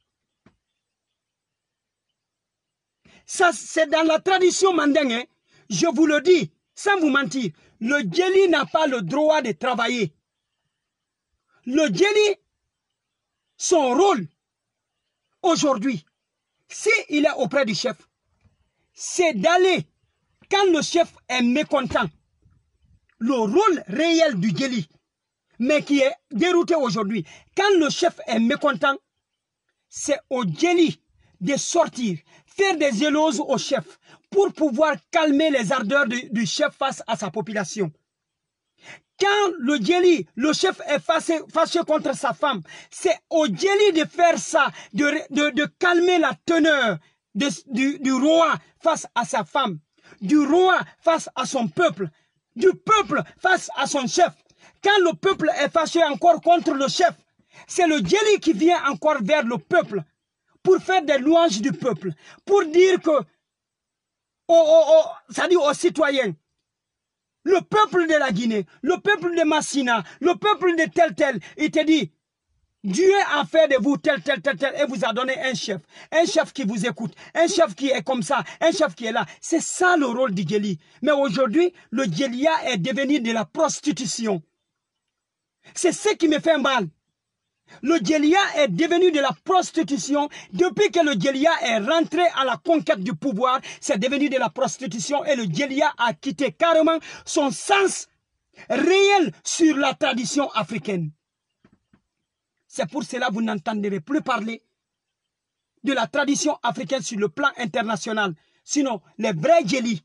Ça, c'est dans la tradition mandingue. Hein. Je vous le dis, sans vous mentir. Le djeli n'a pas le droit de travailler. Le djeli, son rôle, aujourd'hui, s'il est auprès du chef, c'est d'aller, quand le chef est mécontent, le rôle réel du djeli, mais qui est dérouté aujourd'hui, quand le chef est mécontent, c'est au djeli de sortir, faire des éloges au chef, pour pouvoir calmer les ardeurs du, du chef face à sa population. Quand le djeli, le chef est fâché, fâché contre sa femme, c'est au djeli de faire ça, de, de, de calmer la teneur de, du, du roi face à sa femme, du roi face à son peuple, du peuple face à son chef. Quand le peuple est fâché encore contre le chef, c'est le djeli qui vient encore vers le peuple pour faire des louanges du peuple, pour dire que, oh, oh, oh, ça dit aux citoyens, le peuple de la Guinée, le peuple de Massina, le peuple de tel tel, il te dit, Dieu a fait de vous tel, tel, tel, tel, et vous a donné un chef. Un chef qui vous écoute, un chef qui est comme ça, un chef qui est là. C'est ça le rôle du djeli. Mais aujourd'hui, le djelia est devenu de la prostitution. C'est ce qui me fait mal. Le djelia est devenu de la prostitution. Depuis que le djelia est rentré à la conquête du pouvoir, c'est devenu de la prostitution et le djelia a quitté carrément son sens réel sur la tradition africaine. C'est pour cela que vous n'entendrez plus parler de la tradition africaine sur le plan international. Sinon, les vrais djeli,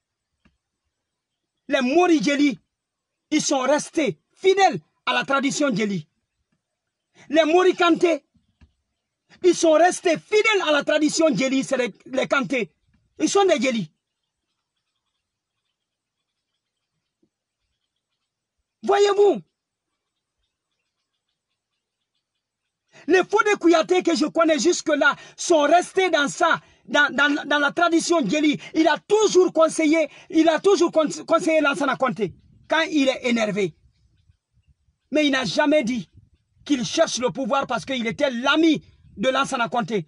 les Mori djeli, ils sont restés fidèles à la tradition djeli. Les Mori Kanté, ils sont restés fidèles à la tradition djeli, c'est les, les Kanté. Ils sont des djeli. Voyez-vous, les Fodé Kouyaté que je connais jusque-là sont restés dans ça, dans, dans, dans la tradition djeli. Il a toujours conseillé, il a toujours conseillé Lansana Conté quand il est énervé. Mais il n'a jamais dit qu'il cherche le pouvoir parce qu'il était l'ami de Lansana Conté.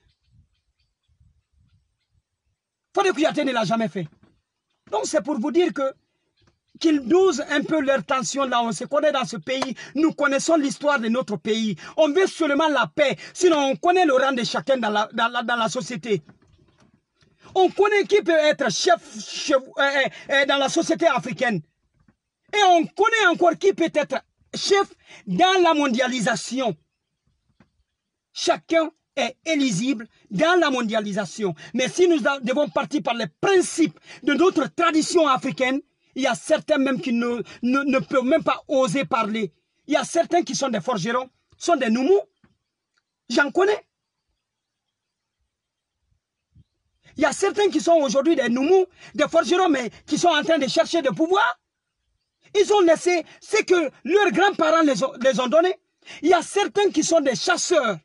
Fodé Kouyaté ne l'a jamais fait. Donc c'est pour vous dire que qu'ils dosent un peu leur tension là. On se connaît dans ce pays. Nous connaissons l'histoire de notre pays. On veut seulement la paix. Sinon, on connaît le rang de chacun dans la, dans la, dans la société. On connaît qui peut être chef, chef euh, euh, dans la société africaine. Et on connaît encore qui peut être chef dans la mondialisation. Chacun est éligible dans la mondialisation. Mais si nous devons partir par les principes de notre tradition africaine, il y a certains même qui ne, ne, ne peuvent même pas oser parler. Il y a certains qui sont des forgerons, sont des noumous. J'en connais. Il y a certains qui sont aujourd'hui des noumous, des forgerons, mais qui sont en train de chercher le pouvoir. Ils ont laissé ce que leurs grands-parents les ont, les ont donné. Il y a certains qui sont des chasseurs.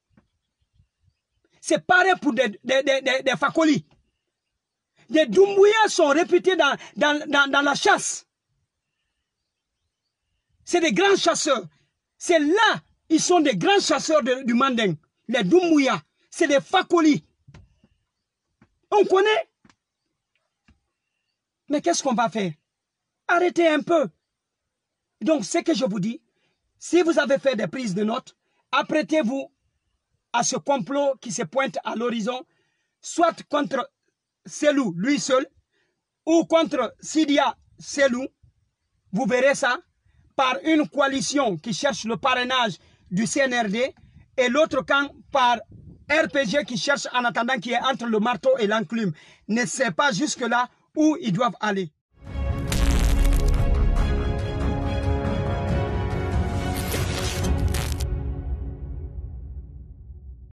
C'est pareil pour des, des, des, des, des fakolis. Les Doumbouya sont réputés dans, dans, dans, dans la chasse. C'est des grands chasseurs. C'est là, ils sont des grands chasseurs de, du Manding. Les Doumbouya, c'est des fakolis. On connaît. Mais qu'est-ce qu'on va faire? Arrêtez un peu. Donc, ce que je vous dis, si vous avez fait des prises de notes, apprêtez-vous à ce complot qui se pointe à l'horizon, soit contre Selou, lui seul, ou contre Sidia Selou, vous verrez ça, par une coalition qui cherche le parrainage du C N R D, et l'autre camp par R P G qui cherche en attendant qui est entre le marteau et l'enclume. Ne sait pas jusque-là où ils doivent aller.